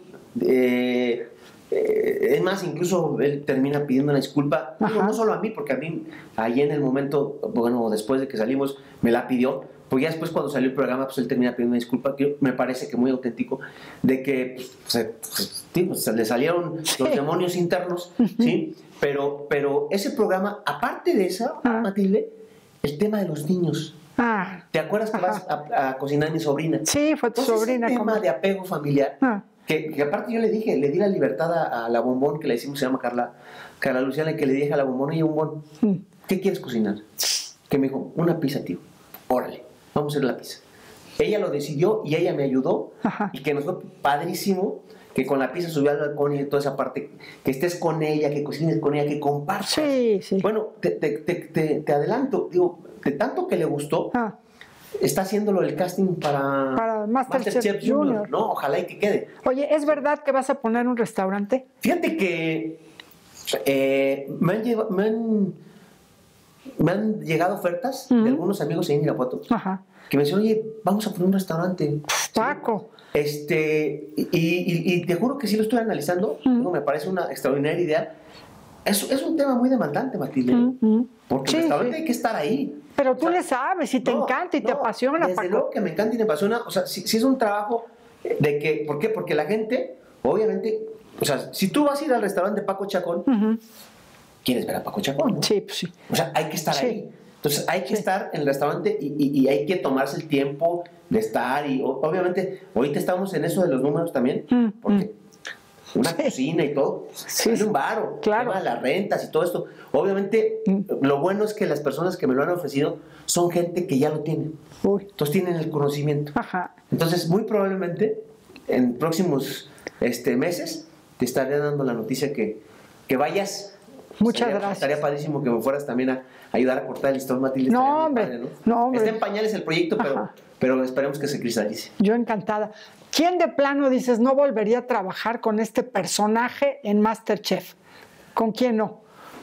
eh, eh, es más, incluso él termina pidiendo una disculpa, digo, no solo a mí, porque a mí, ahí en el momento, bueno, después de que salimos, me la pidió, porque ya después cuando salió el programa, pues él termina pidiendo una disculpa, que me parece que muy auténtico, de que pues, se, pues, tío, se le salieron sí. los demonios internos, ¿sí? Pero, pero ese programa, aparte de eso, ah. Matilde, el tema de los niños. Ah. ¿Te acuerdas que Ajá. vas a, a cocinar a mi sobrina? Sí, fue tu Entonces, sobrina. Ese tema como... de apego familiar, ah. que, que aparte yo le dije, le di la libertad a, a la bombón, que le decimos, se llama Carla, Carla Luciana, que le dije a la bombón, oye, bombón, mm. ¿qué quieres cocinar? Que me dijo, una pizza, tío. Órale, vamos a hacer la pizza. Ella lo decidió y ella me ayudó. Ajá. Y que nos fue padrísimo que con la pizza subió al balcón y toda esa parte, que estés con ella, que cocines con ella, que compartas. Sí, sí. Bueno, te, te, te, te, te adelanto, digo, de tanto que le gustó, ah. está haciéndolo el casting para, para MasterChef Master Junior. Junior, ¿no? Ojalá y que quede. Oye, ¿es verdad que vas a poner un restaurante? Fíjate que eh, me, han lleva, me, han, me han llegado ofertas uh-huh. de algunos amigos en Irapuato Ajá. que me dicen, oye, vamos a poner un restaurante. Paco. ¿Sí? Este, y, y, y te juro que sí lo estoy analizando, uh-huh. ¿no? Me parece una extraordinaria idea. Es, es un tema muy demandante, Matilde, uh-huh. porque sí, el restaurante sí. hay que estar ahí. Pero tú o sea, le sabes, y te no, encanta y no, te apasiona. Desde Paco. luego que me encanta y me apasiona. O sea, si, si es un trabajo de que, ¿por qué? Porque la gente, obviamente, o sea, si tú vas a ir al restaurante Paco Chacón, uh-huh. quieres ver a Paco Chacón, ¿no? Sí, pues sí. O sea, hay que estar sí. ahí. Entonces hay que sí. estar en el restaurante y, y, y hay que tomarse el tiempo de estar. Y obviamente, ahorita estamos en eso de los números también, uh-huh. porque una sí. cocina y todo, sí. es un varo, claro. las rentas y todo esto. Obviamente, mm. lo bueno es que las personas que me lo han ofrecido son gente que ya lo tienen. Uy. Entonces tienen el conocimiento. Ajá. Entonces, muy probablemente, en próximos este, meses, te estaré dando la noticia que, que vayas. Muchas estaría, gracias. Estaría padrísimo que me fueras también a ayudar a cortar el listón, Matilde. No, hombre. Padre, ¿no? no, hombre. Está en pañales el proyecto, pero, pero esperemos que se cristalice. Yo encantada. ¿Quién de plano dices no volvería a trabajar con este personaje en MasterChef? ¿Con quién no?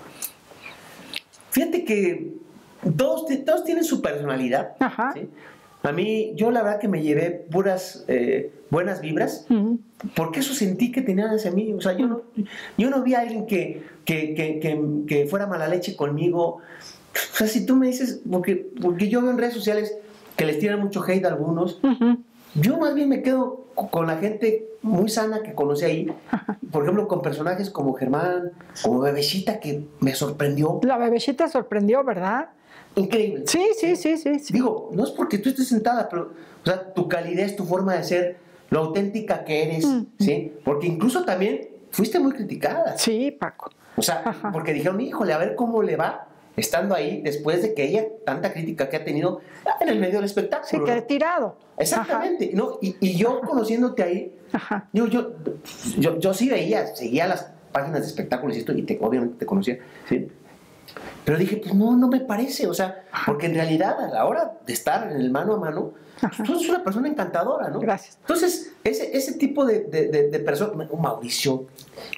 Fíjate que todos, todos tienen su personalidad. Ajá. ¿Sí? A mí, yo la verdad que me llevé puras eh, buenas vibras, uh-huh. porque eso sentí que tenían hacia mí. O sea, yo no, yo no vi a alguien que, que, que, que, que fuera mala leche conmigo. O sea, si tú me dices, porque, porque yo veo en redes sociales que les tiran mucho hate a algunos, uh-huh. yo más bien me quedo con la gente muy sana que conocí ahí. Por ejemplo, con personajes como Germán, como Bebecita, que me sorprendió. La Bebecita sorprendió, ¿verdad? Increíble. Sí, sí, sí, sí, sí. Digo, no es porque tú estés sentada, pero, o sea, tu calidez, tu forma de ser, lo auténtica que eres, mm. ¿sí? Porque incluso también fuiste muy criticada. Sí, Paco. O sea, Ajá. porque dijeron, híjole, a ver cómo le va estando ahí después de que ella, tanta crítica que ha tenido en el medio del espectáculo. Sí, que he tirado. Exactamente. ¿No? Y, y yo conociéndote ahí, Ajá. Yo, yo, yo, yo sí veía, seguía las páginas de espectáculos y esto, y te, obviamente te conocía, ¿sí? Pero dije, pues no, no me parece, o sea, porque en realidad a la hora de estar en el mano a mano, pues, tú eres una persona encantadora, ¿no? Gracias. Entonces, ese, ese tipo de, de, de, de personas, Mauricio,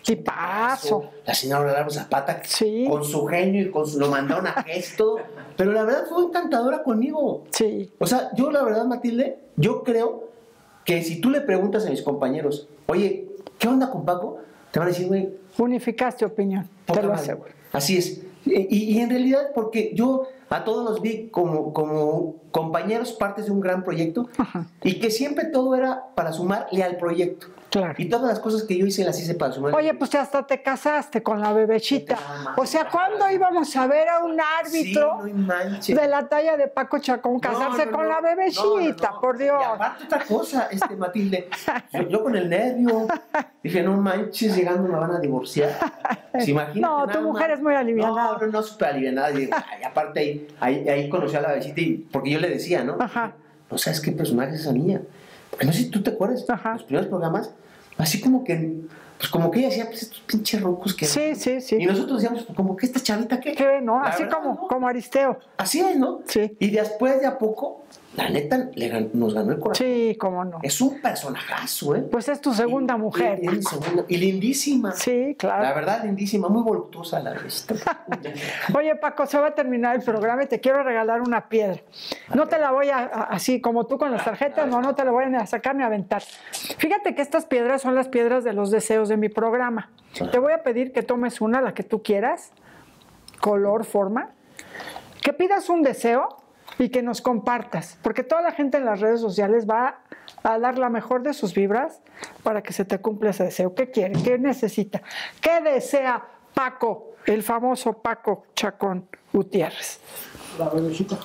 tipazo, la señora Laura Zapata, sí. con su genio y con su, lo mandaron a gesto, pero la verdad fue encantadora conmigo. Sí. O sea, yo la verdad, Matilde, yo creo que si tú le preguntas a mis compañeros, oye, ¿qué onda con Paco? Te van a decir, güey, unificaste opinión, te lo aseguro. Así es. Y, y en realidad, porque yo a todos los vi como, como compañeros, partes de un gran proyecto, Ajá. y que siempre todo era para sumarle al proyecto. Claro. Y todas las cosas que yo hice las hice para sumar. Oye, pues hasta te casaste con la Bebecita. O sea, ¿cuándo íbamos a ver a un árbitro sí, no de la talla de Paco Chacón casarse no, no, con no, la Bebecita? No, no, por Dios. Y aparte otra cosa, este, Matilde, yo, yo con el nervio, dije, no manches, llegando me van a divorciar. ¿Se imagina? No, tu mujer más? Es muy alivianada. No, no, no, súper alivianada. Y, y aparte ahí, ahí, ahí conocí a la Bebecita, y, porque yo le decía, ¿no? Ajá. No sabes qué personaje es esa niña. Porque no sé si tú te acuerdas, Ajá. los primeros programas, así como que pues como que ella decía, pues estos pinches rucos que... Sí, sí, sí. Y nosotros decíamos, pues como que esta chavita que... ¿Qué, no? La Así verdad, como, ¿no? como Aristeo. Así es, ¿no? Sí. Y después de a poco, la neta, le gan- nos ganó el corazón. Sí, cómo no. Es un personajazo, ¿eh? Pues es tu segunda Y- mujer. Y, y, segunda- y lindísima. Sí, claro. La verdad, lindísima, muy voluptuosa la vista. Oye, Paco, se va a terminar el programa y te quiero regalar una piedra. No te la voy a, a- así como tú con las tarjetas, no, no te la voy a ni a sacar ni a aventar. Fíjate que estas piedras son las piedras de los deseos de mi programa. Te voy a pedir que tomes una, la que tú quieras, color, forma, que pidas un deseo y que nos compartas, porque toda la gente en las redes sociales va a dar la mejor de sus vibras para que se te cumpla ese deseo. ¿Qué quiere? ¿Qué necesita? ¿Qué desea Paco, el famoso Paco Chacón Gutiérrez? La bebecita.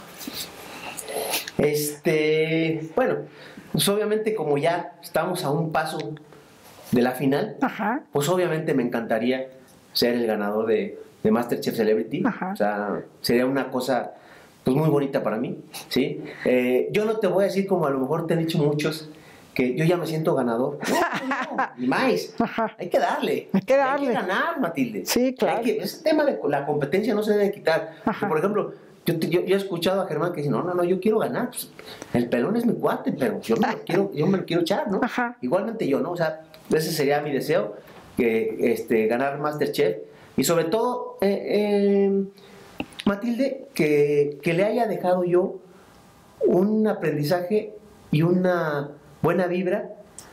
Este, bueno, pues obviamente como ya estamos a un paso de la final, Ajá. pues obviamente me encantaría ser el ganador de, de MasterChef Celebrity. Ajá. O sea, sería una cosa pues muy bonita para mí, ¿sí? Eh, yo no te voy a decir como a lo mejor te han dicho muchos que yo ya me siento ganador. No, no, ni más. Ajá. Hay que darle. Hay que darle. Hay que ganar, Matilde. Sí, claro. Hay que- ese tema de la competencia no se debe quitar. Ajá. Yo, por ejemplo, yo, te- yo, yo he escuchado a Germán que dice, no, no, no, yo quiero ganar. Pues, el pelón es mi cuate, pero yo me lo quiero, yo me lo quiero echar, ¿no? Ajá. Igualmente yo, ¿no? O sea, ese sería mi deseo, que este, ganar MasterChef. Y sobre todo, eh, eh, Matilde, que, que le haya dejado yo un aprendizaje y una buena vibra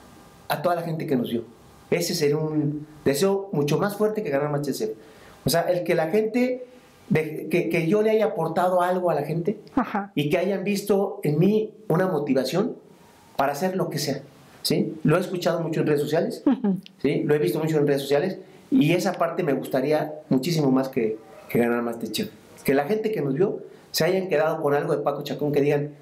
a toda la gente que nos vio. Ese sería un deseo mucho más fuerte que ganar MasterChef. O sea, el que la gente, de- que, que yo le haya aportado algo a la gente Ajá. y que hayan visto en mí una motivación para hacer lo que sea. ¿Sí? Lo he escuchado mucho en redes sociales, ¿sí? Lo he visto mucho en redes sociales y esa parte me gustaría muchísimo más que, que ganar MasterChef. Que la gente que nos vio se hayan quedado con algo de Paco Chacón, que digan,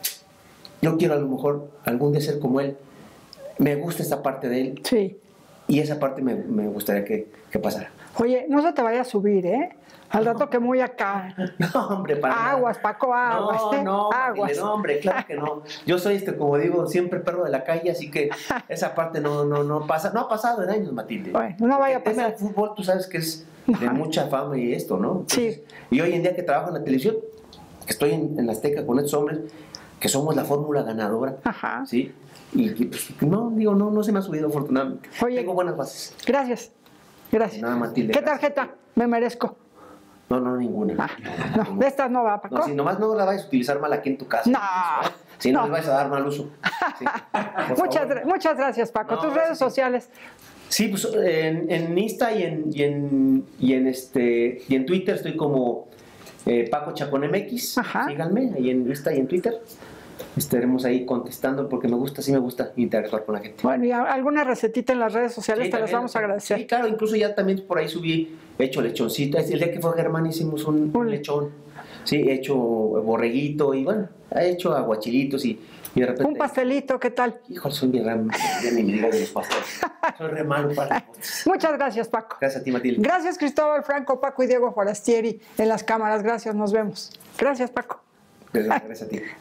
yo quiero a lo mejor algún día ser como él, me gusta esta parte de él Sí. y esa parte me, me gustaría que, que pasara. Oye, no se te vaya a subir, ¿eh? Al rato que muy acá. No, hombre, para nada. Aguas, Paco, aguas. No, ¿eh? no, aguas. Matilde, no, hombre, claro que no. Yo soy, este, como digo, siempre perro de la calle, así que esa parte no, no, no pasa, no ha pasado en años, Matilde. Bueno, no vaya a Porque pasar. El fútbol, tú sabes que es de mucha fama y esto, ¿no? Sí. Y hoy en día que trabajo en la televisión, que estoy en, en la Azteca con estos hombres, que somos la fórmula ganadora, Ajá. ¿sí? Y que, pues, no, digo, no, no se me ha subido afortunadamente. Oye. Tengo buenas bases. Gracias. Gracias. Nada, Matilde, ¿Qué gracias. tarjeta me merezco? No, no, ninguna. Ah, no, de estas no va, Paco. No, si nomás no la vais a utilizar mal aquí en tu casa. No, ¿eh? Si no, no. les vais a dar mal uso. Sí, por Muchas, favor. gra- muchas gracias, Paco. No, Tus gracias. redes sociales. Sí, pues en, en Insta y en, y en, y en, este, y en Twitter estoy como eh, Paco Chacón M X. Ajá. Síganme ahí en Insta y en Twitter. Estaremos ahí contestando porque me gusta, sí me gusta interactuar con la gente. Bueno, y a- alguna recetita en las redes sociales Sí, te las también, vamos a agradecer. Sí, claro, incluso ya también por ahí subí hecho lechoncito. El día que fue Germán hicimos un, un lechón. Sí, hecho borreguito y bueno, ha hecho aguachilitos y, y de repente... Un pastelito, ¿qué tal? Hijo, soy bien raro, ya ni me digas de los pasteles. Soy re malo para los postres. Muchas gracias, Paco. Gracias a ti, Matilde. Gracias, Cristóbal Franco, Paco y Diego Forastieri en las cámaras. Gracias, nos vemos. Gracias, Paco. Gracias, gracias a ti.